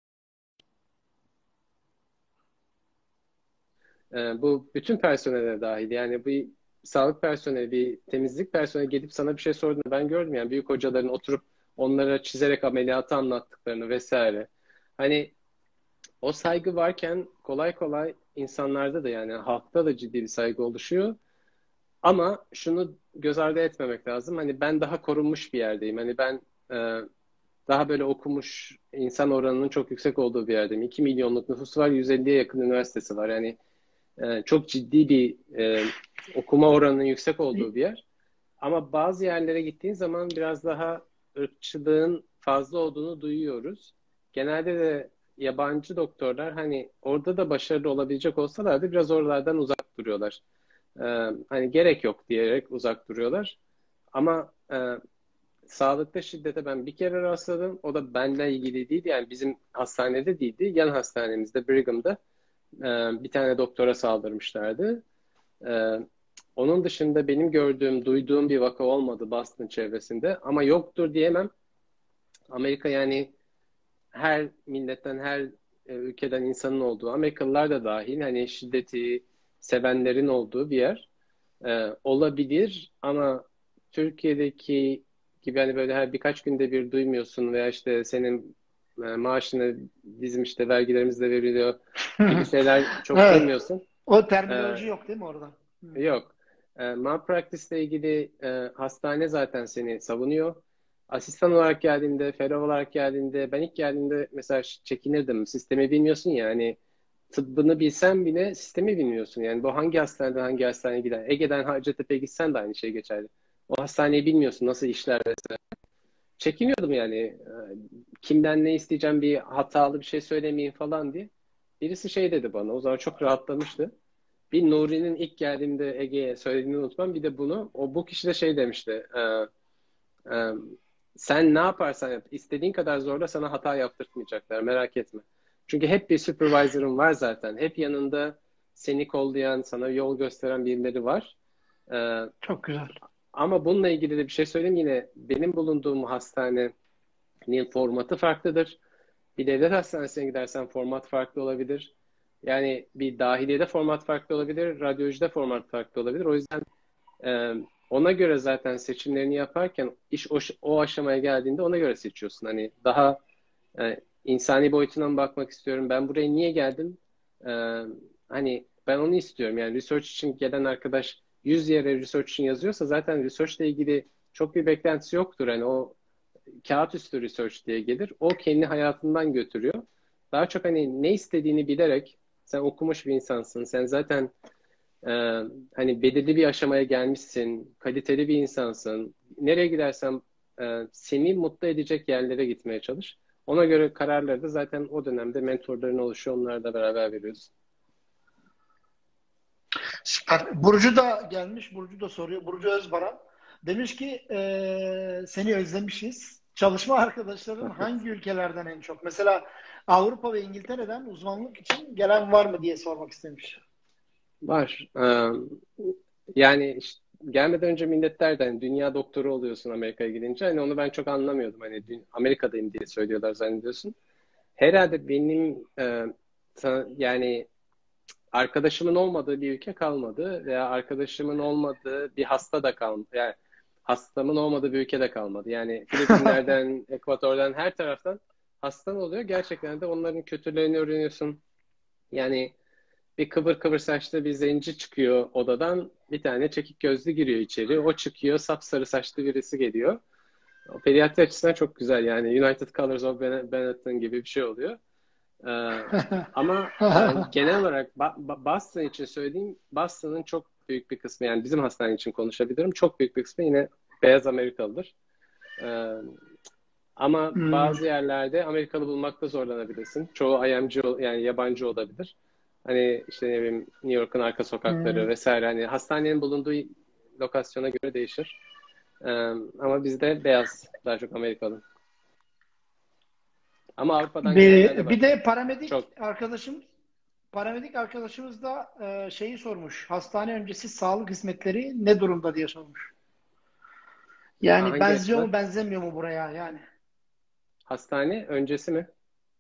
Bu bütün personele dahil. Yani bir sağlık personeli, bir temizlik personeli gelip sana bir şey sorduğunu ben gördüm. Yani büyük hocaların oturup onlara çizerek ameliyatı anlattıklarını vesaire. Hani o saygı varken kolay kolay insanlarda da, yani halkta da ciddi bir saygı oluşuyor. Ama şunu göz ardı etmemek lazım. Hani ben daha korunmuş bir yerdeyim. Hani ben e, daha böyle okumuş insan oranının çok yüksek olduğu bir yerdeyim. 2 milyonluk nüfusu var, 150'ye yakın üniversitesi var. Yani çok ciddi bir okuma oranının yüksek olduğu bir yer. Ama bazı yerlere gittiğin zaman biraz daha ırkçılığın fazla olduğunu duyuyoruz. Genelde de yabancı doktorlar hani orada da başarılı olabilecek olsalar da biraz oralardan uzak duruyorlar. Hani gerek yok diyerek uzak duruyorlar. Ama sağlıkta şiddete ben bir kere rastladım. O da benimle ilgili değil. Yani bizim hastanede değildi. Yan hastanemizde, Brigham'da bir tane doktora saldırmışlardı. Ee, Onun dışında benim gördüğüm, duyduğum bir vaka olmadı Boston çevresinde. Ama yoktur diyemem. Amerika yani her milletten, her ülkeden insanın olduğu, Amerikalılar da dahil, hani şiddeti sevenlerin olduğu bir yer. Olabilir ama Türkiye'deki gibi hani böyle her birkaç günde bir duymuyorsun veya işte senin maaşını bizim işte vergilerimizle veriliyor gibi şeyler çok Evet. duymuyorsun. O Ee, terminoloji yok değil mi orada? Hmm. Yok. Malpractice ile ilgili hastane zaten seni savunuyor. Asistan olarak geldiğinde, fellow olarak geldiğinde, ben ilk geldiğimde mesela çekinirdim. Sistemi bilmiyorsun ya, hani tıbbını bilsen bile sistemi bilmiyorsun. Yani bu hangi hastaneden hangi hastaneye gider? Ege'den Hacettepe'ye gitsen de aynı şey geçerli. O hastaneyi bilmiyorsun, nasıl işler vesaire. Çekiniyordum yani. Kimden ne isteyeceğim, bir hatalı bir şey söylemeyeyim falan diye. Birisi şey dedi bana. O zaman çok rahatlamıştı. Bir Nuri'nin ilk geldiğimde Ege'ye söylediğini unutmam. Bir de bunu. Bu kişi de şey demişti. E, Sen ne yaparsan yap, istediğin kadar zorla, sana hata yaptırtmayacaklar. Merak etme. Çünkü hep bir supervisor'ın var zaten. Hep yanında seni kollayan, sana yol gösteren birileri var. E, Çok güzel. Ama bununla ilgili de bir şey söyleyeyim. Yine benim bulunduğum hastanenin formatı farklıdır. Bir devlet hastanesine gidersen format farklı olabilir. Yani bir dahiliyede format farklı olabilir, radyolojide format farklı olabilir. O yüzden e, ona göre zaten seçimlerini yaparken iş o aşamaya geldiğinde ona göre seçiyorsun. Hani daha insani boyutundan bakmak istiyorum. Ben buraya niye geldim? E, Hani ben onu istiyorum. Yani research için gelen arkadaş 100 yere research için yazıyorsa zaten research ile ilgili çok bir beklentisi yoktur. Hani o kağıt üstü research diye gelir. O kendi hayatından götürüyor. Daha çok hani ne istediğini bilerek, sen okumuş bir insansın. Sen zaten e, hani belirli bir aşamaya gelmişsin. Kaliteli bir insansın. Nereye gidersen seni mutlu edecek yerlere gitmeye çalış. Ona göre kararları da zaten o dönemde mentorların oluşuyor. Onlarla beraber veriyoruz. Süper. Burcu da gelmiş. Burcu da soruyor. Burcu Özbaran. Demiş ki seni özlemişiz. Çalışma arkadaşların hangi ülkelerden en çok? Mesela Avrupa ve İngiltere'den uzmanlık için gelen var mı diye sormak istemiş. Var. Yani işte gelmeden önce millet derdi hani dünya doktoru oluyorsun Amerika'ya gidince. Hani onu ben çok anlamıyordum. Hani Amerika'dayım diye söylüyorlar zannediyorsun. Herhalde benim yani arkadaşımın olmadığı bir ülke kalmadı veya arkadaşımın olmadığı bir hasta da kalmadı. Yani hastamın olmadığı bir ülke de kalmadı. Yani Filipinler'den, Ekvator'dan, her taraftan hastan oluyor. Gerçekten de onların kötülerini öğreniyorsun. Yani bir kıvır kıvır saçlı bir zenci çıkıyor odadan. Bir tane çekik gözlü giriyor içeri. O çıkıyor, sapsarı saçlı birisi geliyor. O pediatri açısından çok güzel. Yani United Colors of Benetton gibi bir şey oluyor. Ee, Ama genel olarak Boston için söyleyeyim, Boston'ın çok büyük bir kısmı, yani bizim hastane için konuşabilirim, çok büyük bir kısmı yine beyaz Amerikalıdır. Ee, Ama Hmm. bazı yerlerde Amerikalı bulmakta zorlanabilirsin. Çoğu IMC yani yabancı olabilir. Hani işte ne bileyim New York'un arka sokakları Hmm. vesaire, hani hastanenin bulunduğu lokasyona göre değişir. Ee, Ama bizde beyaz, daha çok Amerikalı. Ama Avrupa'dan gelenler de Bir var. de Çok. paramedik arkadaşımız da şeyi sormuş. Hastane öncesi sağlık hizmetleri ne durumda diye sormuş. Yani Hangi benziyor açıdan? mu benzemiyor mu buraya yani? Hastane öncesi mi?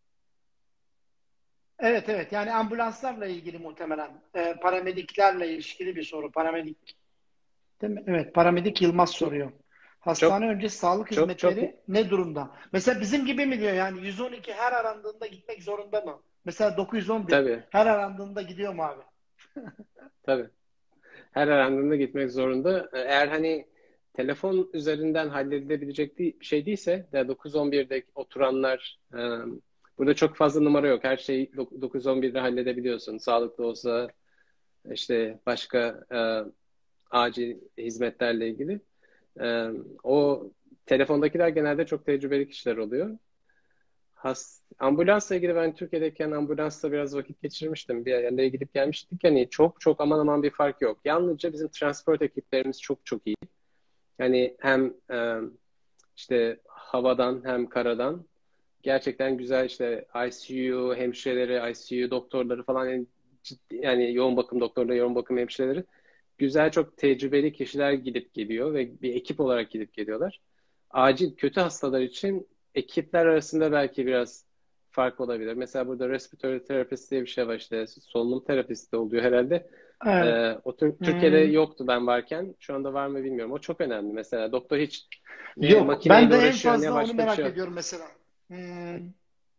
Evet, evet, yani ambulanslarla ilgili muhtemelen paramediklerle ilişkili bir soru. Paramedik değil mi? Evet, paramedik Yılmaz Şimdi soruyor. Hastane çok öncesi sağlık çok hizmetleri ne durumda? Mesela bizim gibi mi diyor, yani 112 her arandığında gitmek zorunda mı? Mesela 911 tabii her arandığında gidiyor mu abi? tabii. Her arandığında gitmek zorunda. Eğer hani telefon üzerinden halledilebilecek bir şey değilse de 911'de oturanlar, burada çok fazla numara yok. Her şeyi 911'de halledebiliyorsun. Sağlıklı olsa, işte başka acil hizmetlerle ilgili. O telefondakiler genelde çok tecrübeli kişiler oluyor. Ambulansla ilgili ben Türkiye'deyken ambulansla biraz vakit geçirmiştim. Bir yerlere gidip gelmiştik. Hani çok çok aman aman bir fark yok. Yalnızca bizim transport ekiplerimiz çok çok iyi. Yani hem işte havadan hem karadan gerçekten güzel, işte ICU hemşireleri, ICU doktorları falan, yani ciddi, yani yoğun bakım doktorları, yoğun bakım hemşireleri, güzel, çok tecrübeli kişiler gidip geliyor ve bir ekip olarak gidip geliyorlar. Acil kötü hastalar için ekipler arasında belki biraz fark olabilir. Mesela burada respiratory therapist diye bir şey var, işte solunum terapisti oluyor herhalde. Evet. Türkiye'de Hmm. yoktu ben varken. Şu anda var mı bilmiyorum. O çok önemli. Mesela doktor hiç ne Yok. Ben makineyle de en uğraşıyor ne fazla onu başka bir merak şey yok. ediyorum mesela. Hmm.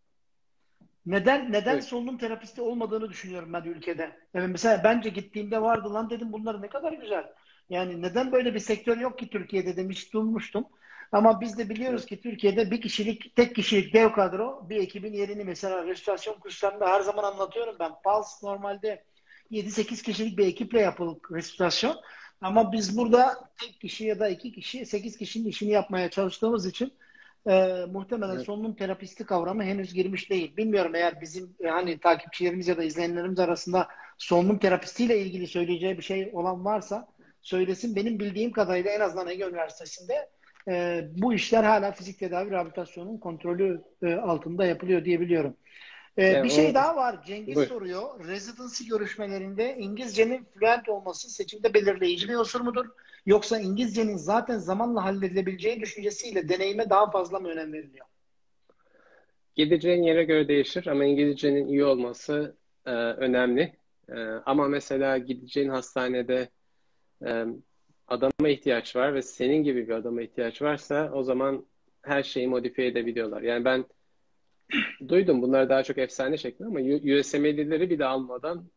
Neden Buyur. solunum terapisti olmadığını düşünüyorum ben ülkede. Yani mesela bence gittiğimde vardı, lan dedim bunlar ne kadar güzel. Yani neden böyle bir sektör yok ki Türkiye'de dedim, hiç duymuştum. Ama biz de biliyoruz Evet. ki Türkiye'de bir kişilik, tek kişilik dev kadro bir ekibin yerini, mesela restorasyon kurslarında her zaman anlatıyorum ben. Pulse normalde 7-8 kişilik bir ekiple yapılır restorasyon. Ama biz burada tek kişi ya da iki kişi 8 kişinin işini yapmaya çalıştığımız için muhtemelen Evet. solunum terapisti kavramı henüz girmiş değil. Bilmiyorum, eğer bizim hani takipçilerimiz ya da izleyenlerimiz arasında solunum terapistiyle ilgili söyleyeceği bir şey olan varsa söylesin. Benim bildiğim kadarıyla en azından Ege Üniversitesi'nde bu işler hala fizik tedavi rehabilitasyonun kontrolü altında yapılıyor diye biliyorum. Yani Bir şey o daha var. Cengiz buyur. soruyor. Residency görüşmelerinde İngilizcenin fluent olması seçimde belirleyici bir unsur mudur? Yoksa İngilizcenin zaten zamanla halledilebileceği düşüncesiyle deneyime daha fazla mı önem veriliyor? Gideceğin yere göre değişir ama İngilizcenin iyi olması önemli. Ama mesela gideceğin hastanede e, adama ihtiyaç var ve senin gibi bir adama ihtiyaç varsa o zaman her şeyi modifiye edebiliyorlar. Yani ben duydum, bunlar daha çok efsane şeklinde ama USMLE'leri bile almadan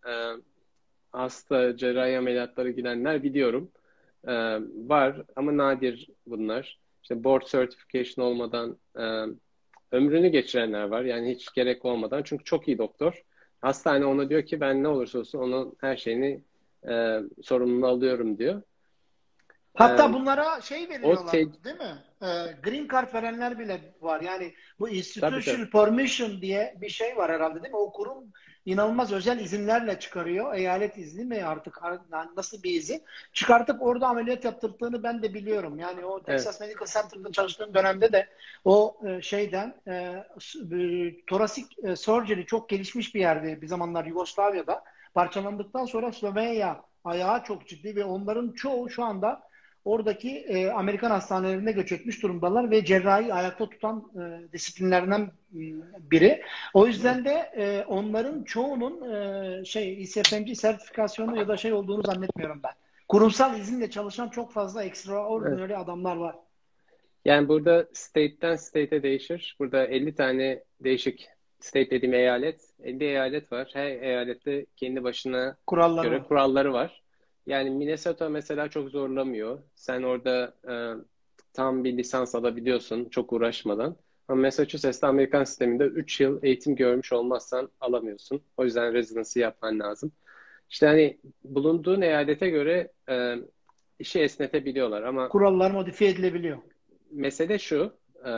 hasta cerrahi ameliyatları gidenler biliyorum. E, Var ama nadir bunlar. İşte board certification olmadan ömrünü geçirenler var. Yani hiç gerek olmadan. Çünkü çok iyi doktor. Hastane ona diyor ki ben ne olursa olsun onun her şeyini sorumluluğunu alıyorum diyor. Hatta E, bunlara şey o veriliyorlar, te değil mi? Green Card verenler bile var. Yani bu tabii tabii. Institutional Permission diye bir şey var herhalde, değil mi? O kurum inanılmaz özel izinlerle çıkarıyor. Eyalet izni mi artık, yani nasıl bir izin? Çıkartıp orada ameliyat yaptırdığını ben de biliyorum. Yani o Evet. Texas Medical Center'da çalıştığım dönemde de o şeyden thoracic surgery çok gelişmiş bir yerde bir zamanlar Yugoslavya'da. Parçalandıktan sonra Slovenya ayağı çok ciddi ve onların çoğu şu anda oradaki Amerikan hastanelerine göç etmiş durumdalar ve cerrahi ayakta tutan disiplinlerden biri. O Evet. yüzden de onların çoğunun ISFMC sertifikasyonu ya da şey olduğunu zannetmiyorum ben. Kurumsal izinle çalışan çok fazla Evet. extraordinary adamlar var. Yani burada state'ten state'e değişir. Burada 50 tane değişik state dediğim eyalet, 50 eyalet var. Her eyalette kendi başına Kuralları göre var. kuralları var. Yani Minnesota mesela çok zorlamıyor. Sen orada tam bir lisans alabiliyorsun çok uğraşmadan. Ama Massachusetts'te Amerikan sisteminde 3 yıl eğitim görmüş olmazsan alamıyorsun. O yüzden residency yapman lazım. İşte hani bulunduğun eyalete göre işi esnetebiliyorlar ama Kurallar modifiye edilebiliyor. mesele şu,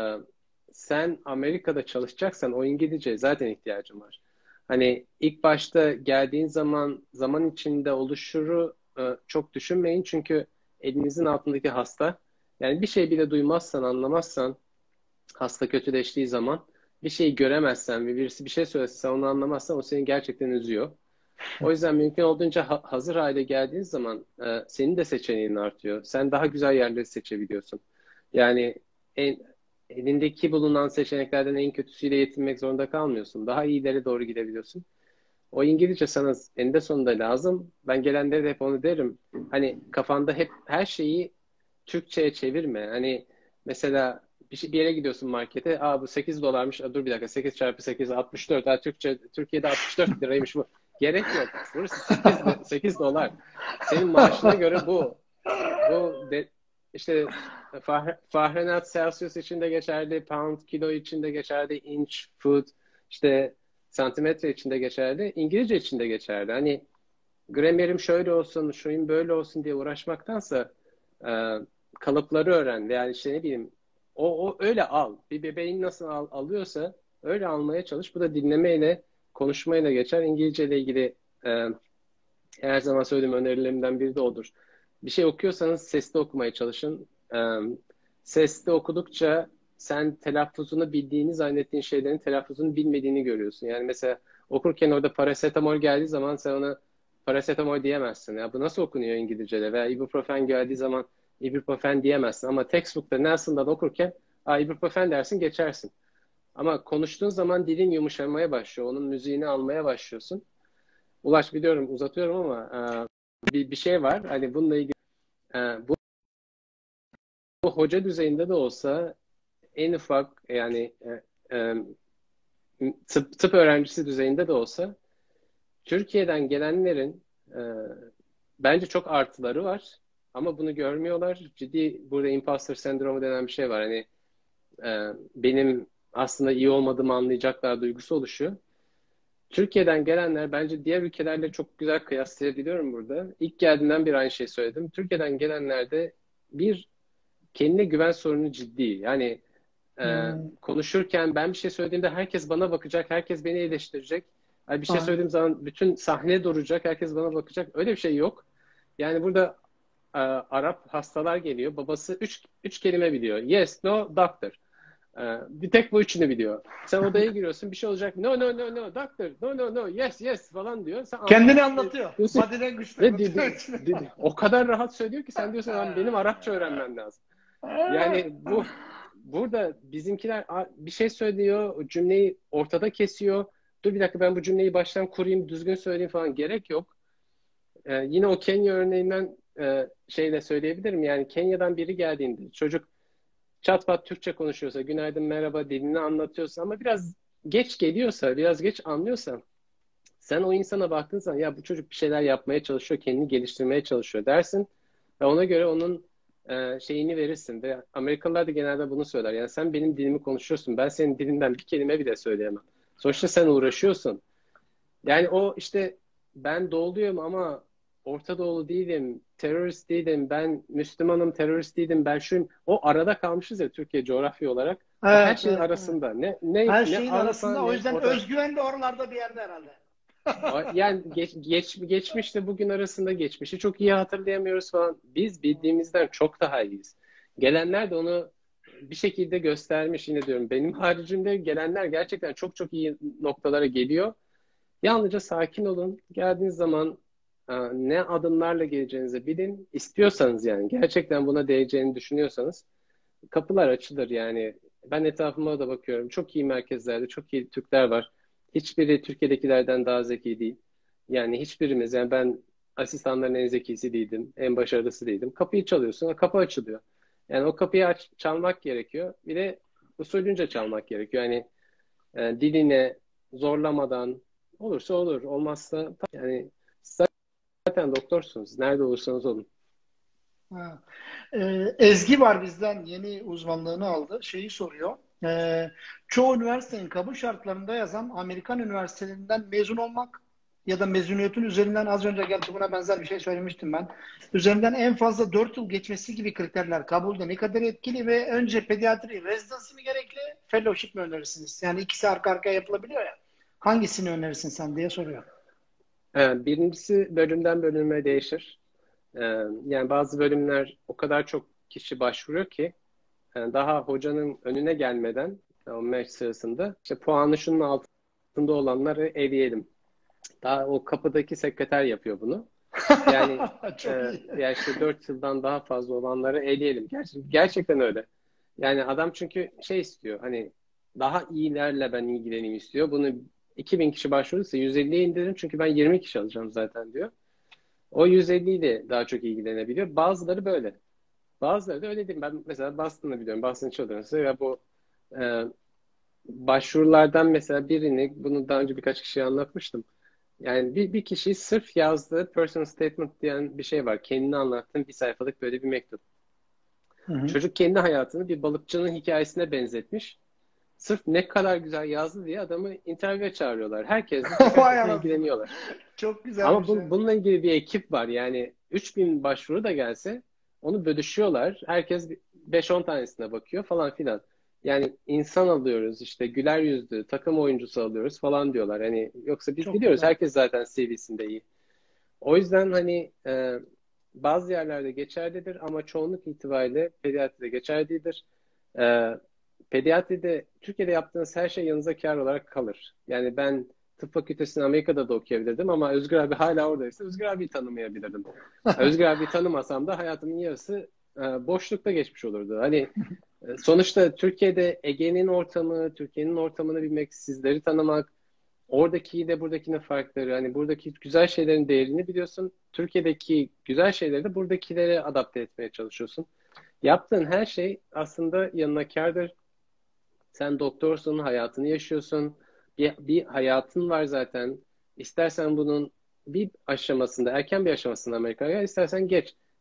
sen Amerika'da çalışacaksan o İngilizce zaten ihtiyacın var. Hani ilk başta geldiğin zaman zaman içinde oluşuru çok düşünmeyin çünkü elinizin altındaki hasta. Yani bir şey bile duymazsan, anlamazsan, hasta kötüleştiği zaman bir şeyi göremezsen ve birisi bir şey söylese sen onu anlamazsan o seni gerçekten üzüyor. O yüzden mümkün olduğunca hazır hale geldiğin zaman senin de seçeneğin artıyor. Sen daha güzel yerleri seçebiliyorsun. Yani en, elindeki bulunan seçeneklerden en kötüsüyle yetinmek zorunda kalmıyorsun. Daha iyilere doğru gidebiliyorsun. O İngilizce sana eninde sonunda lazım. Ben gelenlere de hep onu derim. Hani kafanda hep her şeyi Türkçe'ye çevirme. Hani mesela bir yere gidiyorsun markete. Aa bu 8 dolarmış. Aa, dur bir dakika 8 çarpı 8 64. Aa, Türkiye'de 64 liraymış bu. Gerek yok. Burası 8 dolar. Senin maaşına göre bu. Bu de, işte Fahrenheit Celsius için de geçerli, pound kilo için de geçerli, inch, foot, işte santimetre için de geçerli, İngilizce için de geçerli. Hani gramerim şöyle olsun, şuyum böyle olsun diye uğraşmaktansa e, kalıpları öğren. Yani işte ne bileyim, o öyle al. Bir bebeğin nasıl alıyorsa öyle almaya çalış. Bu da dinlemeyle, konuşmayla geçer. İngilizce ile ilgili her zaman söylediğim önerilerimden biri de odur. Bir şey okuyorsanız sesli okumaya çalışın. Sesli okudukça sen telaffuzunu bildiğini zannettiğin şeylerin telaffuzunu bilmediğini görüyorsun. Yani mesela okurken orada parasetamol geldiği zaman sen ona parasetamol diyemezsin. Ya bu nasıl okunuyor İngilizce'de? Veya ibuprofen geldiği zaman ibuprofen diyemezsin. Ama textbook'ta Nelson'dan okurken ibuprofen dersin geçersin. Ama konuştuğun zaman dilin yumuşamaya başlıyor. Onun müziğini almaya başlıyorsun. Ulaş biliyorum uzatıyorum ama bir şey var. Hani bununla ilgili bu hoca düzeyinde de olsa en ufak yani tıp öğrencisi düzeyinde de olsa Türkiye'den gelenlerin bence çok artıları var. ama bunu görmüyorlar. Ciddi burada imposter sendromu denen bir şey var. Hani benim aslında iyi olmadığımı anlayacaklar duygusu oluşuyor. Türkiye'den gelenler bence diğer ülkelerle çok güzel kıyaslayabiliyorum burada. İlk geldiğimden beri aynı şeyi söyledim. Türkiye'den gelenlerde bir kendine güven sorunu ciddi. Yani konuşurken ben bir şey söylediğimde herkes bana bakacak, herkes beni eleştirecek. Yani bir şey Aynen. söylediğim zaman bütün sahne duracak, herkes bana bakacak. Öyle bir şey yok. Yani burada Arap hastalar geliyor. Babası üç kelime biliyor. Yes, no, doctor. Bir tek bu üçünü biliyor. Sen odaya giriyorsun, bir şey olacak. No, no, no, no, doctor. No, no, no, yes, yes falan diyor. Sen Kendini anlamıyorsun. anlatıyor. Diyorsun, Body language'le ve anlatıyor. o kadar rahat söylüyor ki sen diyorsun benim Arapça öğrenmem lazım. Yani burada bizimkiler bir şey söylüyor, o cümleyi ortada kesiyor. Dur bir dakika ben bu cümleyi baştan kurayım, düzgün söyleyeyim falan gerek yok. Yine o Kenya örneğinden şeyle söyleyebilirim. Yani Kenya'dan biri geldiğinde çocuk çat pat Türkçe konuşuyorsa, günaydın, merhaba dilini anlatıyorsa ama biraz geç geliyorsa, biraz geç anlıyorsa sen o insana baktığın zaman ya bu çocuk bir şeyler yapmaya çalışıyor, kendini geliştirmeye çalışıyor dersin ve ona göre onun şeyini verirsin. Ve Amerikalılar da genelde bunu söyler. Yani sen benim dilimi konuşuyorsun. Ben senin dilinden bir kelime bile söyleyemem. Sonuçta sen uğraşıyorsun. Yani o işte ben doğuluyum ama Orta Doğulu değilim, terörist değilim, ben Müslümanım, terörist değilim, ben şuyum. O arada kalmışız ya Türkiye coğrafya olarak. O her Evet, şeyin evet, evet. arasında. Her Ne şeyin Avrupa arasında. O ne yüzden orada. özgüven de oralarda bir yerde herhalde. Yani geçmişte bugün arasında geçmişi çok iyi hatırlayamıyoruz falan. Biz bildiğimizden çok daha iyiyiz. Gelenler de onu bir şekilde göstermiş yine diyorum. Benim haricimde gelenler gerçekten çok çok iyi noktalara geliyor. Yalnızca sakin olun. Geldiğiniz zaman ne adımlarla geleceğinizi bilin. İstiyorsanız yani gerçekten buna değeceğini düşünüyorsanız kapılar açılır yani. Ben etrafıma da bakıyorum. Çok iyi merkezlerde çok iyi Türkler var. Hiçbiri Türkiye'dekilerden daha zeki değil. Yani hiçbirimiz yani ben asistanların en zekisi değildim. En başarılısı değildim. Kapıyı çalıyorsun. Kapı açılıyor. Yani o kapıyı çalmak gerekiyor. Bir de usulünce çalmak gerekiyor. Yani diline zorlamadan olursa olur. Olmazsa yani zaten doktorsunuz. Nerede olursanız olun. Ha. Ezgi var bizden yeni uzmanlığını aldı. Şeyi soruyor. Çoğu üniversitenin kabul şartlarında yazan Amerikan üniversitelerinden mezun olmak ya da mezuniyetin üzerinden az önce gerçi buna benzer bir şey söylemiştim ben. Üzerinden en fazla 4 yıl geçmesi gibi kriterler kabulde ne kadar etkili ve önce pediatri residency mi gerekli, fellowship mi önerirsiniz? Yani ikisi arka arkaya yapılabiliyor ya. Hangisini önerirsin sen diye soruyor. Birincisi bölümden bölüme değişir. Yani bazı bölümler o kadar çok kişi başvuruyor ki daha hocanın önüne gelmeden o match sırasında işte puanı şunun altında olanları eleyelim. Daha o kapıdaki sekreter yapıyor bunu. Yani Çok iyi. ya işte 4 yıldan daha fazla olanları eleyelim. Gerçekten öyle. Yani adam çünkü şey istiyor hani daha iyilerle ben ilgileneyim istiyor. Bunu 2000 kişi başvurursa 150'ye indirin çünkü ben 20 kişi alacağım zaten diyor. O 150 ile daha çok ilgilenebiliyor. Bazıları böyle. Bazıları da öyle değil. Ben mesela Boston'ı biliyorum. Boston Children's'ı ve bu e, başvurulardan mesela birini bunu daha önce birkaç kişiye anlatmıştım. Yani bir kişi sırf yazdığı personal statement diyen bir şey var. Kendini anlattığın bir sayfalık böyle bir mektup. Hı hı. Çocuk kendi hayatını bir balıkçının hikayesine benzetmiş. Sırf ne kadar güzel yazdı diye adamı interview'e çağırıyorlar. Herkesle teker Vay teker anasını. ilgileniyorlar. Çok Ama güzelmiş ya. bununla ilgili bir ekip var. Yani 3000 başvuru da gelse onu bölüşüyorlar. Herkes 5-10 tanesine bakıyor falan filan. Yani insan alıyoruz işte güler yüzlü takım oyuncusu alıyoruz falan diyorlar. Hani yoksa biz Çok biliyoruz güzel. herkes zaten CV'sinde iyi. O yüzden hani bazı yerlerde geçerlidir ama çoğunluk itibariyle pediatride geçerli değildir. E, Pediatride Türkiye'de yaptığınız her şey yanınıza kâr olarak kalır. Yani ben tıp fakültesini Amerika'da da okuyabilirdim ama Özgür abi hala oradaysa Özgür abiyi tanımayabilirdim. Özgür abiyi tanımasam da hayatımın yarısı boşlukta geçmiş olurdu. Hani sonuçta Türkiye'de Ege'nin ortamı, Türkiye'nin ortamını bilmek, sizleri tanımak, oradaki de buradakinin farkları, hani buradaki güzel şeylerin değerini biliyorsun. Türkiye'deki güzel şeyleri de buradakilere adapte etmeye çalışıyorsun. Yaptığın her şey aslında yanına kârdır. Sen doktorsun, hayatını yaşıyorsun. Bir hayatın var zaten. İstersen bunun bir aşamasında, erken bir aşamasında Amerika'ya, istersen geç.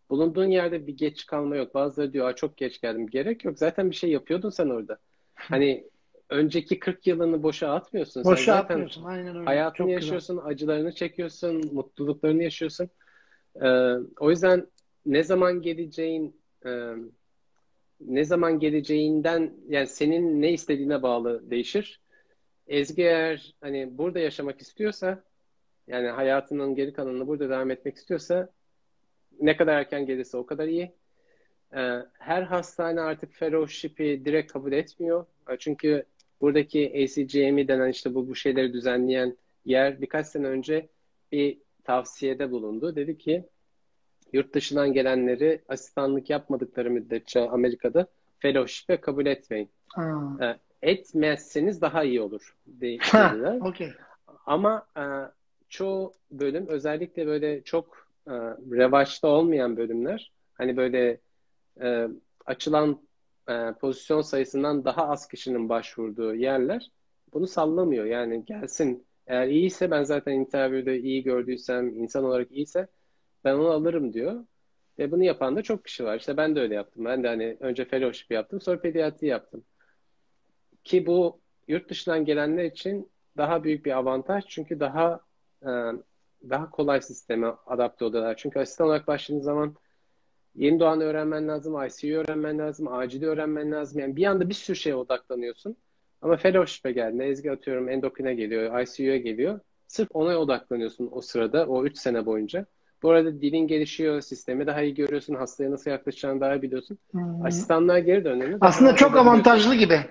bulunduğun yerde bir geç kalma yok. Bazıları diyor, çok geç geldim. Gerek yok. Zaten bir şey yapıyordun sen orada. Hani önceki 40 yılını boşa atmıyorsun. Sen Boşa zaten atmıyorsun. Aynen öyle. hayatını Çok güzel. yaşıyorsun, acılarını çekiyorsun, mutluluklarını yaşıyorsun. O yüzden ne zaman geleceğin ne zaman geleceğinden, yani senin ne istediğine bağlı değişir. Ezgi eğer hani burada yaşamak istiyorsa, yani hayatının geri kalanını burada devam etmek istiyorsa, ne kadar erken gelirse o kadar iyi. Her hastane artık fellowship'i direkt kabul etmiyor. Çünkü buradaki ACGME denen işte bu şeyleri düzenleyen yer birkaç sene önce bir tavsiyede bulundu. Dedi ki yurt dışından gelenleri asistanlık yapmadıkları müddetçe Amerika'da fellowship'e kabul etmeyin. Ha. Etmezseniz daha iyi olur Ha, dediler. okey. Ama çoğu bölüm, özellikle böyle çok revaçta olmayan bölümler, hani böyle e, açılan pozisyon sayısından daha az kişinin başvurduğu yerler bunu sallamıyor. Yani gelsin, eğer iyiyse, ben zaten interview'de iyi gördüysem, insan olarak iyiyse ben onu alırım diyor. Ve bunu yapan da çok kişi var. İşte ben de öyle yaptım. Ben de hani önce fellowship yaptım, sonra pediatri yaptım. Ki bu yurt dışından gelenler için daha büyük bir avantaj. Çünkü e, daha kolay sisteme adapte oluyorlar. Çünkü asistan olarak başladığın zaman yeni doğan öğrenmen lazım, ICU öğrenmen lazım, acili öğrenmen lazım. Yani bir anda bir sürü şeye odaklanıyorsun. Ama fellowship'e geldiğinde, Ezgi atıyorum endokrine geliyor, ICU'ya geliyor. Sırf ona odaklanıyorsun o sırada, o 3 sene boyunca. Bu arada dilin gelişiyor, sistemi daha iyi görüyorsun, hastaya nasıl yaklaşacağını daha iyi biliyorsun. Hmm. Asistanlığa geri döndüğünde daha Aslında rahat çok edebiliyorsun. avantajlı gibi.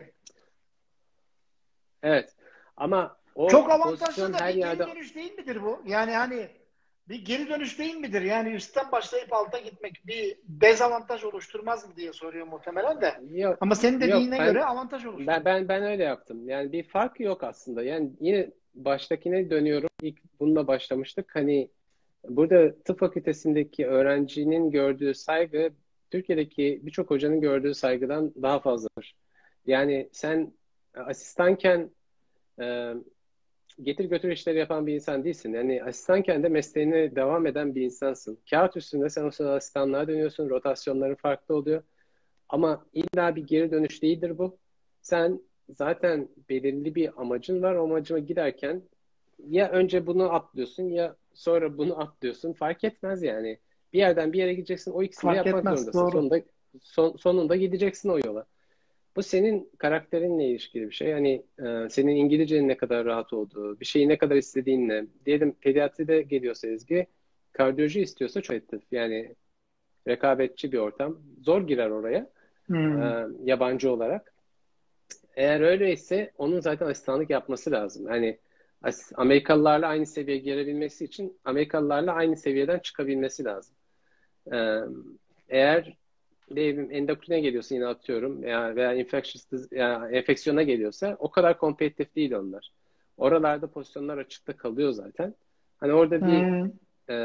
Evet. Ama Çok o avantajlı pozisyon da her bir geri yerde dönüş değil midir bu? Yani hani bir geri dönüş değil midir? Yani üstten başlayıp alta gitmek bir dezavantaj oluşturmaz mı diye soruyor muhtemelen de. yok, Ama senin yok, dediğine göre avantaj oluşturuyor. ben öyle yaptım. Yani bir fark yok aslında. Yani yine baştakine dönüyorum. İlk bununla başlamıştık. Hani burada tıp fakültesindeki öğrencinin gördüğü saygı Türkiye'deki birçok hocanın gördüğü saygıdan daha fazladır. Yani sen asistanken e, getir götür işleri yapan bir insan değilsin. Yani asistanken de mesleğine devam eden bir insansın. Kağıt üstünde sen o sırada asistanlığa dönüyorsun. Rotasyonların farklı oluyor. Ama illa bir geri dönüş değildir bu. Sen zaten belirli bir amacın var. O amacına giderken ya önce bunu atlıyorsun ya sonra bunu atlıyorsun. Fark etmez yani. Bir yerden bir yere gideceksin. O ikisini de Fark yapmak etmez. zorundasın. Doğru. Sonunda gideceksin o yola. Bu senin karakterinle ilişkili bir şey. Yani senin İngilizcenin ne kadar rahat olduğu, bir şeyi ne kadar istediğinle. Diyelim pediatride geliyorsa Ezgi, kardiyoloji istiyorsa çok aktif. Yani rekabetçi bir ortam. Zor girer oraya Hmm. yabancı olarak. Eğer öyleyse onun zaten asistanlık yapması lazım. Hani Amerikalılarla aynı seviyeye gelebilmesi için Amerikalılarla aynı seviyeden çıkabilmesi lazım. Ee, Eğer diyelim endokrine geliyorsa, yine atıyorum, veya enfeksiyona geliyorsa o kadar kompetitif değil onlar. Oralarda pozisyonlar açıkta kalıyor zaten. Hani orada bir Hmm.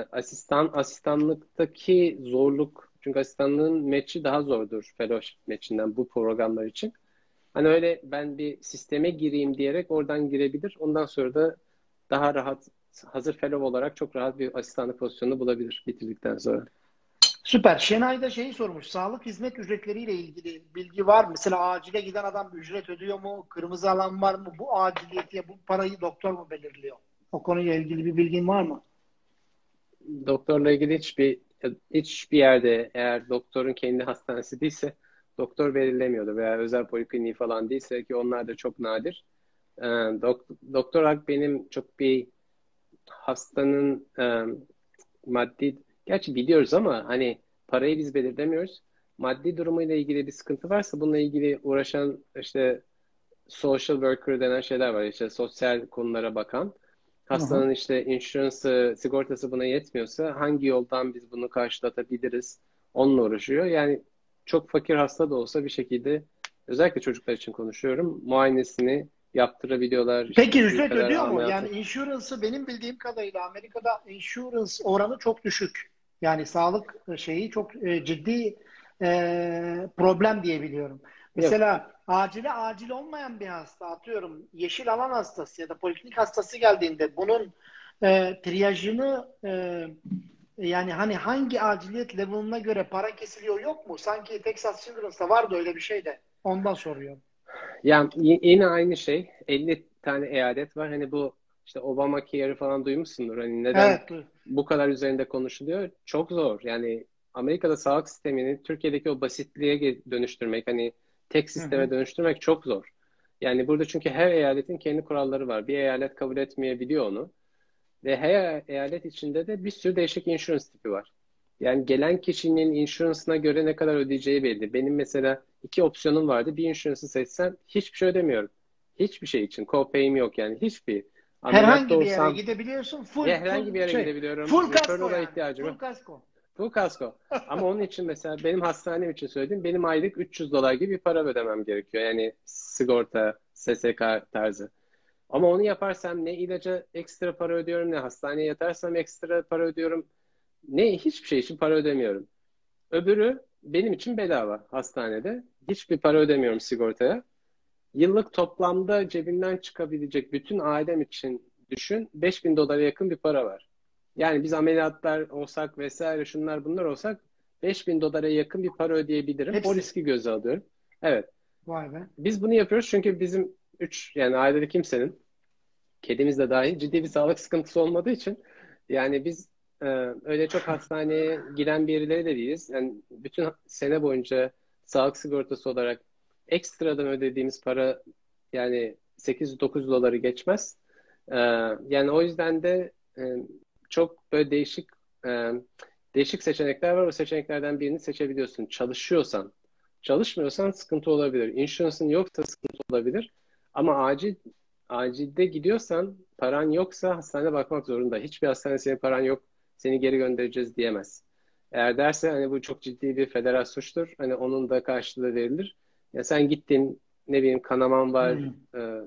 asistanlıktaki zorluk, çünkü asistanlığın match'i daha zordur fellowship match'inden bu programlar için. Hani öyle ben bir sisteme gireyim diyerek oradan girebilir. Ondan sonra da daha rahat, hazır fellow olarak çok rahat bir asistanlık pozisyonunu bulabilir bitirdikten sonra. Süper. Şenay da şeyi sormuş. Sağlık hizmet ücretleriyle ilgili bilgi var mı? Mesela acile giden adam ücret ödüyor mu? Kırmızı alan var mı? Bu aciliyeti, bu parayı doktor mu belirliyor? O konuyla ilgili bir bilgin var mı? Doktorla ilgili hiçbir yerde, eğer doktorun kendi hastanesi değilse doktor belirlemiyordu, veya özel polikliniği falan değilse, ki onlar da çok nadir. Doktor olarak benim çok bir hastanın maddi, gerçi biliyoruz ama hani parayı biz belirlemiyoruz. Maddi durumuyla ilgili bir sıkıntı varsa bununla ilgili uğraşan işte social worker denen şeyler var. İşte sosyal konulara bakan. Hı hı. Hastanın işte insurance'ı, sigortası buna yetmiyorsa hangi yoldan biz bunu karşılatabiliriz? Onunla uğraşıyor. Yani çok fakir hasta da olsa bir şekilde, özellikle çocuklar için konuşuyorum, muayenesini yaptırabiliyorlar. İşte Peki istediği ücret kadar ödüyor mu? ameliyatı. Yani insurance'ı benim bildiğim kadarıyla Amerika'da insurance oranı çok düşük. Yani sağlık şeyi çok ciddi problem diye biliyorum. Yok. Mesela acil olmayan bir hasta atıyorum yeşil alan hastası ya da poliklinik hastası geldiğinde bunun triyajını Yani hani hangi aciliyet level'ına göre para kesiliyor yok mu? Sanki Texas Children's'ta vardı öyle bir şey de. Ondan soruyorum. Yani yine aynı şey. 50 tane eyalet var. Hani bu işte Obamacare'ı falan duymuşsundur. Hani neden Evet. bu kadar üzerinde konuşuluyor? Çok zor. Yani Amerika'da sağlık sistemini Türkiye'deki o basitliğe dönüştürmek, hani tek Hı hı. sisteme dönüştürmek çok zor. Yani burada çünkü her eyaletin kendi kuralları var. Bir eyalet kabul etmeyebiliyor onu. Ve her eyalet içinde de bir sürü değişik insurance tipi var. Yani gelen kişinin insurance'ına göre ne kadar ödeyeceği belli. Benim mesela iki opsiyonum vardı. Bir insurance'ı seçsem hiçbir şey ödemiyorum. Hiçbir şey için. Co-pay'im yok yani. Hiçbir. Ameliyatta Herhangi bir yere olsam gidebiliyorsun. herhangi bir yere gidebiliyorum. Full kasko Referral'a yani. ihtiyacım Full yok. kasko. Full kasko. Ama onun için mesela benim hastanem için söyledim. Benim aylık $300 gibi bir para ödemem gerekiyor. Yani sigorta, SSK tarzı. Ama onu yaparsam ne ilaca ekstra para ödüyorum, ne hastaneye yatarsam ekstra para ödüyorum. Ne hiçbir şey için para ödemiyorum. Öbürü benim için bedava hastanede. Hiçbir para ödemiyorum sigortaya. Yıllık toplamda cebimden çıkabilecek bütün ailem için düşün, $5.000 yakın bir para var. Yani biz ameliyatlar olsak vesaire şunlar bunlar olsak $5.000 yakın bir para ödeyebilirim. O Hepsi. riski göze alıyorum. Evet. Vay be. Biz bunu yapıyoruz çünkü bizim yani ailede kimsenin, kedimiz de dahil, ciddi bir sağlık sıkıntısı olmadığı için yani biz e, öyle çok hastaneye giden birileri de değiliz. Yani bütün sene boyunca sağlık sigortası olarak ekstradan ödediğimiz para yani 800-900 doları geçmez. Yani o yüzden de çok böyle e, değişik seçenekler var. O seçeneklerden birini seçebiliyorsun. Çalışıyorsan. Çalışmıyorsan sıkıntı olabilir. Insurance'ın yoksa sıkıntı olabilir. Ama acilde gidiyorsan, paran yoksa hastane bakmak zorunda. Hiçbir hastane senin paran yok, seni geri göndereceğiz diyemez. Eğer derse hani bu çok ciddi bir federal suçtur. Hani onun da karşılığı verilir. Ya sen gittin, ne bileyim, kanaman var, Hmm.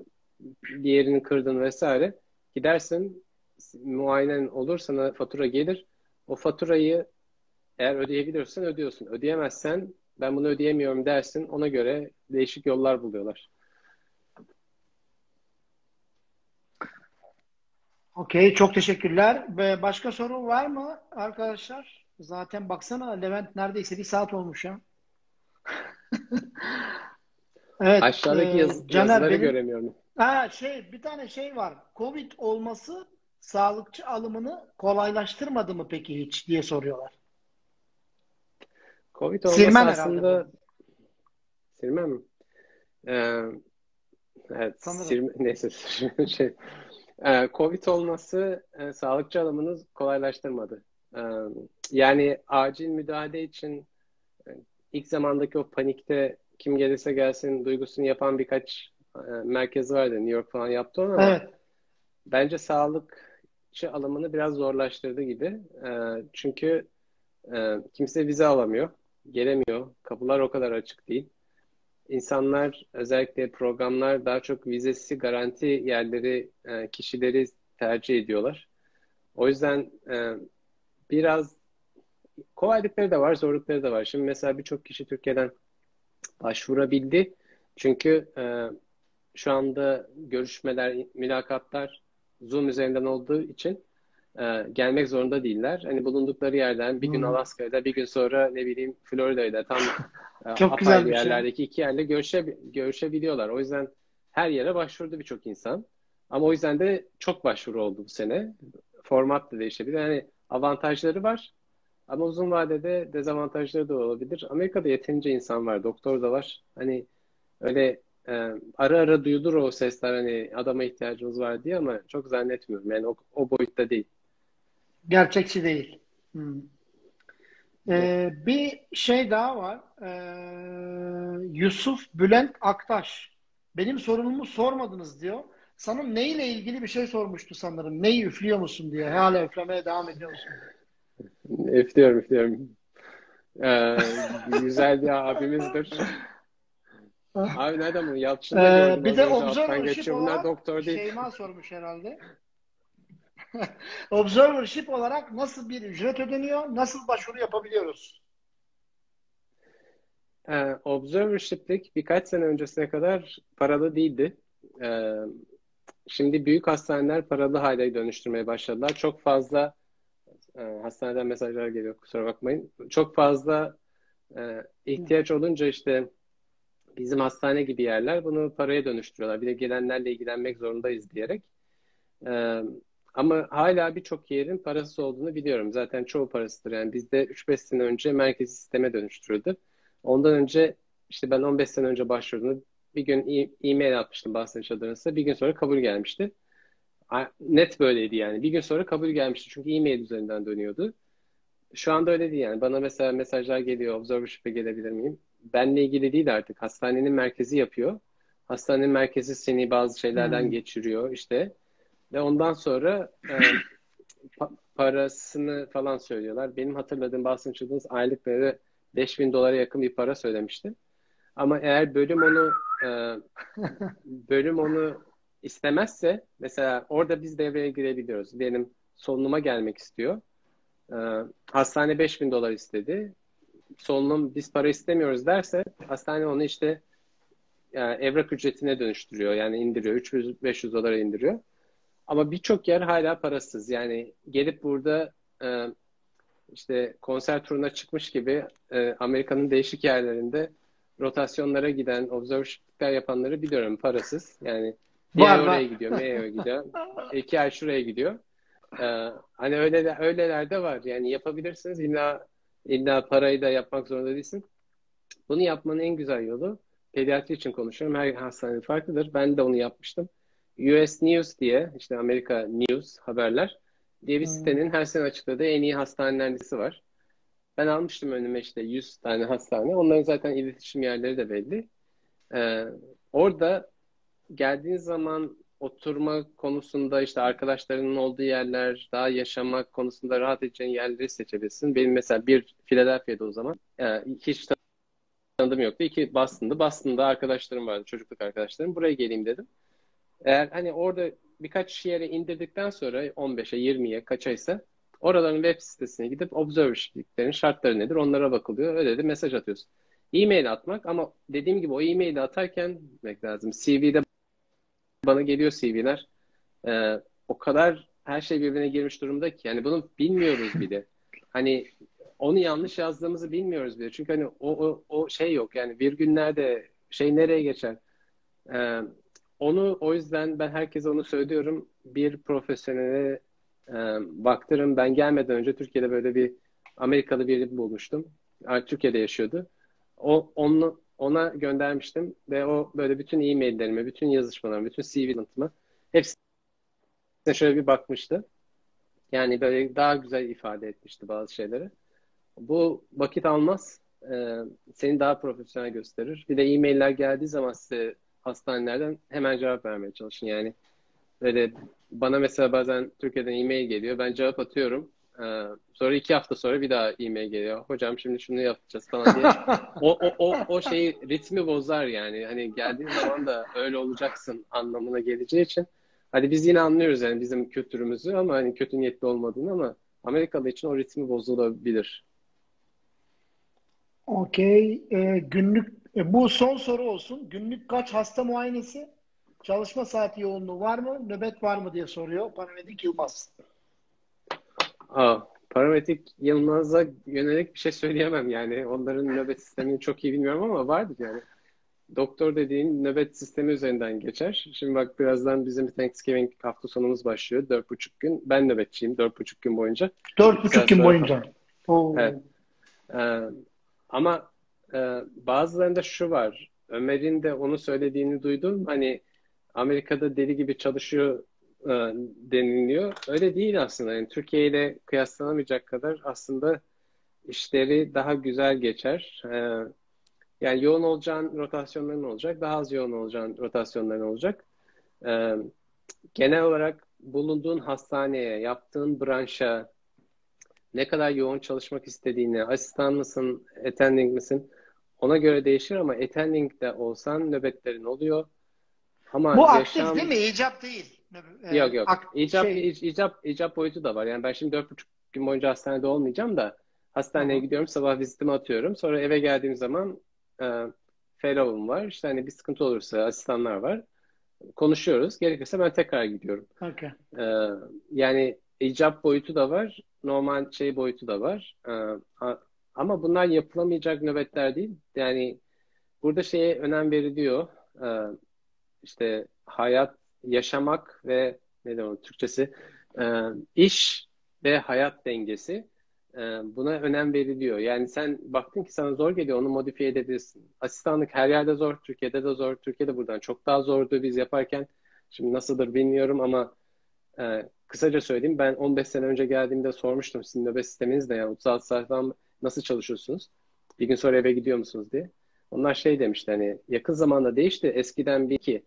bir yerini kırdın vesaire. Gidersin, muayenen olur, sana fatura gelir. O faturayı eğer ödeyebiliyorsan ödüyorsun. Ödeyemezsen ben bunu ödeyemiyorum dersin. Ona göre değişik yollar buluyorlar. Okey, çok teşekkürler. Ve başka soru var mı arkadaşlar? Zaten baksana Levent neredeyse bir saat olmuş ya. Evet, Aşağıdaki Caner yazıları benim. göremiyorum. Ha bir tane şey var. Covid olması sağlıkçı alımını kolaylaştırmadı mı peki hiç diye soruyorlar. Covid olması Silmem herhalde bu. aslında silmem mi? Ee, evet, Sanırım. neyse şey. Covid olması sağlıkçı alımını kolaylaştırmadı. Ee, yani acil müdahale için e, ilk zamandaki o panikte kim gelirse gelsin duygusunu yapan birkaç merkez vardı. New York falan yaptı onu ama Evet. bence sağlıkçı alımını biraz zorlaştırdı gibi. Çünkü kimse vize alamıyor, gelemiyor. Kapılar o kadar açık değil. İnsanlar, özellikle programlar, daha çok vizesi garanti yerleri, kişileri tercih ediyorlar. O yüzden biraz kolaylıkları da var, zorlukları da var. Şimdi mesela birçok kişi Türkiye'den başvurabildi. Çünkü şu anda görüşmeler, mülakatlar Zoom üzerinden olduğu için gelmek zorunda değiller. Hani bulundukları yerden bir gün Hmm. Alaska'da, bir gün sonra ne bileyim Florida'da, tam Çok apayrı güzelmiş ya. yerlerdeki iki yerle görüşebiliyorlar. O yüzden her yere başvurdu birçok insan. Ama o yüzden de çok başvuru oldu bu sene. Format da değişebilir. Yani avantajları var. Ama uzun vadede dezavantajları da olabilir. Amerika'da yeterince insan var, doktor da var. Hani öyle ara ara duyulur o sesler, hani adama ihtiyacımız var diye, ama çok zannetmiyorum. Yani o boyutta değil. Gerçekçi değil. Hmm. Yok. Bir şey daha var. Yusuf Bülent Aktaş. Benim sorunumu sormadınız diyor. Sana neyle ilgili bir şey sormuştu sanırım. Neyi üflüyor musun diye. Hala üflemeye devam ediyor musun diye. Üflüyorum, üflüyorum. Güzel bir abimizdir. Abi nereden bunu? Yalçın'da gördüm Bir az de önce. Alttan observership geçiyor. Bunlar olarak doktor değil. Şeyma sormuş herhalde. Observership olarak nasıl bir ücret ödeniyor? Nasıl başvuru yapabiliyoruz? Observership'lik birkaç sene öncesine kadar paralı değildi. Ee, şimdi büyük hastaneler paralı hale dönüştürmeye başladılar. Çok fazla Hastaneden mesajlar geliyor, kusura bakmayın. Çok fazla ihtiyaç olunca işte bizim hastane gibi yerler bunu paraya dönüştürüyorlar. Bir de gelenlerle ilgilenmek zorundayız diyerek. E, Ama hala birçok yerin parasız olduğunu biliyorum. Zaten çoğu parasıdır. Yani bizde 3-5 sene önce merkezi sisteme dönüştürüldü. Ondan önce işte ben 15 sene önce başvurduğumda bir gün e-mail atmıştım bahsediş adresine. Bir gün sonra kabul gelmişti. Net böyleydi yani. Bir gün sonra kabul gelmişti. Çünkü e-mail üzerinden dönüyordu. Şu anda öyle değil yani. Bana mesela mesajlar geliyor. Observership'e gelebilir miyim? Benle ilgili değil artık. Hastanenin merkezi yapıyor. Hastanenin merkezi seni bazı şeylerden Hmm. geçiriyor işte. Ve ondan sonra parasını falan söylüyorlar. Benim hatırladığım bahsedeceğiniz aylıkları 5.000 dolara yakın bir para söylemişti. Ama eğer e, bölüm onu istemezse mesela orada biz devreye girebiliyoruz. Benim solunuma gelmek istiyor. Hastane 5.000 dolar istedi. Solunum biz para istemiyoruz derse hastane onu işte evrak ücretine dönüştürüyor. Yani indiriyor. 300-500 dolara indiriyor. Ama birçok yer hala parasız. Yani gelip burada işte konser turuna çıkmış gibi Amerika'nın değişik yerlerinde rotasyonlara giden, observership'ler yapanları biliyorum parasız. Yani bir Var ay oraya var. gidiyor, bir ay oraya gidiyor, 2 ay şuraya gidiyor. Hani öyleler de var. Yani yapabilirsiniz. İlla parayı da yapmak zorunda değilsin. Bunu yapmanın en güzel yolu, pediatri için konuşuyorum. Her hastane farklıdır. Ben de onu yapmıştım. US News diye, işte Amerika News haberler diye bir Hmm. sitenin her sene açıkladığı en iyi hastaneler listesi var. Ben almıştım önüme işte 100 tane hastane. Onların zaten iletişim yerleri de belli. Ee, Orada geldiğiniz zaman oturma konusunda işte arkadaşlarının olduğu yerler, daha yaşamak konusunda rahat edeceğin yerleri seçebilirsin. Benim mesela bir Philadelphia'da o zaman hiç tanıdığım yoktu. İki Boston'da. Boston'da arkadaşlarım vardı, çocukluk arkadaşlarım. Buraya geleyim dedim. Eğer hani orada birkaç yere indirdikten sonra 15'e 20'ye kaçaysa oraların web sitesine gidip observership'liklerin şartları nedir onlara bakılıyor. Öyle de mesaj atıyorsun. E-mail atmak ama dediğim gibi o e-maili atarken bilmek lazım. CV'de bana geliyor CV'ler. O kadar her şey birbirine girmiş durumda ki yani bunu bilmiyoruz bile. Hani onu yanlış yazdığımızı bilmiyoruz bile. Çünkü hani o şey yok yani virgül nerede şey nereye geçer. Ee, Onu o yüzden ben herkese onu söylüyorum. Bir profesyonele e, baktırın. Ben gelmeden önce Türkiye'de böyle bir Amerikalı birini bulmuştum. Türkiye'de yaşıyordu. Ona göndermiştim ve o böyle bütün e-maillerimi, bütün yazışmalarımı, bütün CV'lerimi hepsine şöyle bir bakmıştı. Yani böyle daha güzel ifade etmişti bazı şeyleri. Bu vakit almaz. Seni daha profesyonel gösterir. Bir de e-mailler geldiği zaman size hastanelerden hemen cevap vermeye çalışın. Yani böyle bana mesela bazen Türkiye'den e-mail geliyor. Ben cevap atıyorum. Sonra 2 hafta sonra bir daha e-mail geliyor. Hocam şimdi şunu yapacağız falan diye. O şeyi ritmi bozar yani. Hani geldiğin zaman da öyle olacaksın anlamına geleceği için. Hadi biz yine anlıyoruz yani bizim kültürümüzü ama hani kötü niyetli olmadığını ama Amerikalı için o ritmi bozulabilir. Okey. Günlük bu son soru olsun. Günlük kaç hasta muayenesi? Çalışma saati yoğunluğu var mı? Nöbet var mı diye soruyor. Paramedik Yılmaz. Parametrik Yılmaz'a yönelik bir şey söyleyemem yani. Onların nöbet sistemini çok iyi bilmiyorum ama vardır yani. Doktor dediğin nöbet sistemi üzerinden geçer. Şimdi bak birazdan bizim Thanksgiving hafta sonumuz başlıyor. 4,5 gün. Ben nöbetçiyim 4,5 gün boyunca. Dört 2 buçuk saat gün sonra falan. boyunca. Oo. Evet. Ee, Ama bazılarında şu var. Ömer'in de onu söylediğini duydum. Hani Amerika'da deli gibi çalışıyor deniliyor. Öyle değil aslında. Yani Türkiye ile kıyaslanamayacak kadar aslında işleri daha güzel geçer. Yani yoğun olacağın rotasyonların olacak. Daha az yoğun olacağın rotasyonların olacak. Ee, Genel olarak bulunduğun hastaneye, yaptığın branşa ne kadar yoğun çalışmak istediğini, asistan mısın, attending misin? Ona göre değişir ama attending de olsan nöbetlerin oluyor. Ama Bu aktif değil yaşam mi? İcap değil. yok yok. Şey. İcap boyutu da var. Yani ben şimdi 4,5 gün boyunca hastanede olmayacağım da hastaneye Aha. gidiyorum, sabah vizitimi atıyorum. Sonra eve geldiğim zaman e, fellow'um var. İşte hani bir sıkıntı olursa asistanlar var. Konuşuyoruz. Gerekirse ben tekrar gidiyorum. Okay. E, Yani icap boyutu da var, normal şey boyutu da var. Ama bunlar yapılamayacak nöbetler değil. Yani burada şeye önem veriliyor. İşte hayat, yaşamak ve ne demek o Türkçesi, iş ve hayat dengesi, buna önem veriliyor. Yani sen baktın ki sana zor geliyor, onu modifiye edebilirsin. Asistanlık her yerde zor, Türkiye'de de zor. Türkiye'de buradan çok daha zordu biz yaparken. Şimdi nasıldır bilmiyorum ama kısaca söyleyeyim. Ben 15 sene önce geldiğimde sormuştum sizin nöbet sisteminiz ne, yani 36 saat falan nasıl çalışıyorsunuz? Bir gün sonra eve gidiyor musunuz diye. Onlar şey demişti, hani yakın zamanda değişti. Eskiden bir iki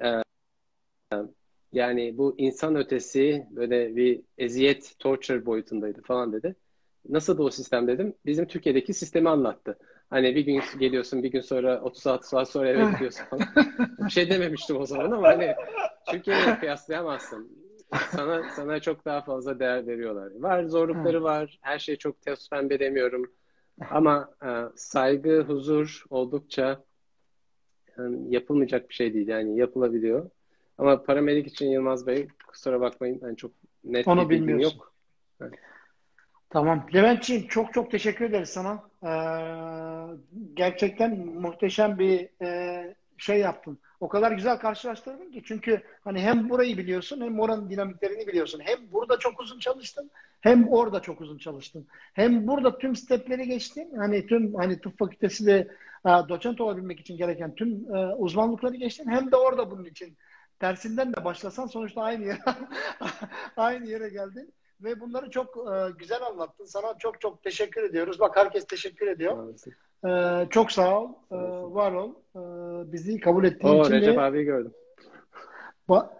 yani bu insan ötesi böyle bir eziyet, torture boyutundaydı falan dedi. Nasıl da o sistem dedim. Bizim Türkiye'deki sistemi anlattı. Hani bir gün geliyorsun, bir gün sonra 36 saat sonra eve gidiyorsun falan. Bir şey dememiştim o zaman ama hani Türkiye'yle kıyaslayamazsın. Sana çok daha fazla değer veriyorlar. Var, zorlukları var. Her şey çok ters pembe demiyorum. Ama saygı, huzur oldukça yani yapılmayacak bir şey değil. Yani yapılabiliyor. Ama paramedik için Yılmaz Bey kusura bakmayın. Yani çok net bir Onu bilgim bilmiyorsun. yok. Evet. Tamam. Leventciğim çok çok teşekkür ederiz sana. Gerçekten muhteşem bir şey yaptın. O kadar güzel karşılaştırdın ki. Çünkü hani hem burayı biliyorsun hem oranın dinamiklerini biliyorsun. Hem burada çok uzun çalıştın hem orada çok uzun çalıştın. Hem burada tüm stepleri geçtin. Hani tıp fakültesi de doçent olabilmek için gereken tüm uzmanlıkları geçtin. Hem de orada bunun için tersinden de başlasan sonuçta aynı yere aynı yere geldin. Ve bunları çok güzel anlattın. Sana çok çok teşekkür ediyoruz. Bak herkes teşekkür ediyor. Maalesef. Çok sağ ol, Sağ olasın. var ol. Bizi kabul ettiğin O için Recep ve abiyi gördüm. ba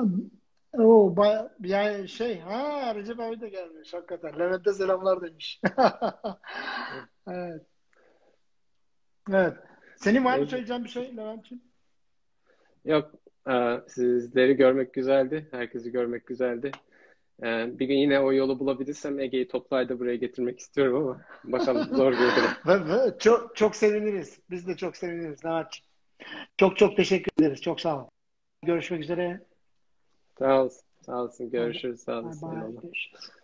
yani Recep abi de gelmiş hakikaten. Levent'e selamlar demiş. Evet, evet. Senin var mı Neyse. söyleyeceğin bir şey Levent'ciğim? Yok. Sizleri görmek güzeldi. Herkesi görmek güzeldi. Bir gün yine o yolu bulabilirsem Ege'yi toplayda buraya getirmek istiyorum ama bakalım zor görünüyor. Ve çok çok seviniriz. Biz de çok seviniriz Levent'ciğim. Çok çok teşekkür ederiz. Çok sağ ol. Görüşmek üzere. Sağ olasın. Sağ olasın. Bay bay. Görüşürüz. Sağ Bay olasın. bay. Eyvallah. Görüşürüz.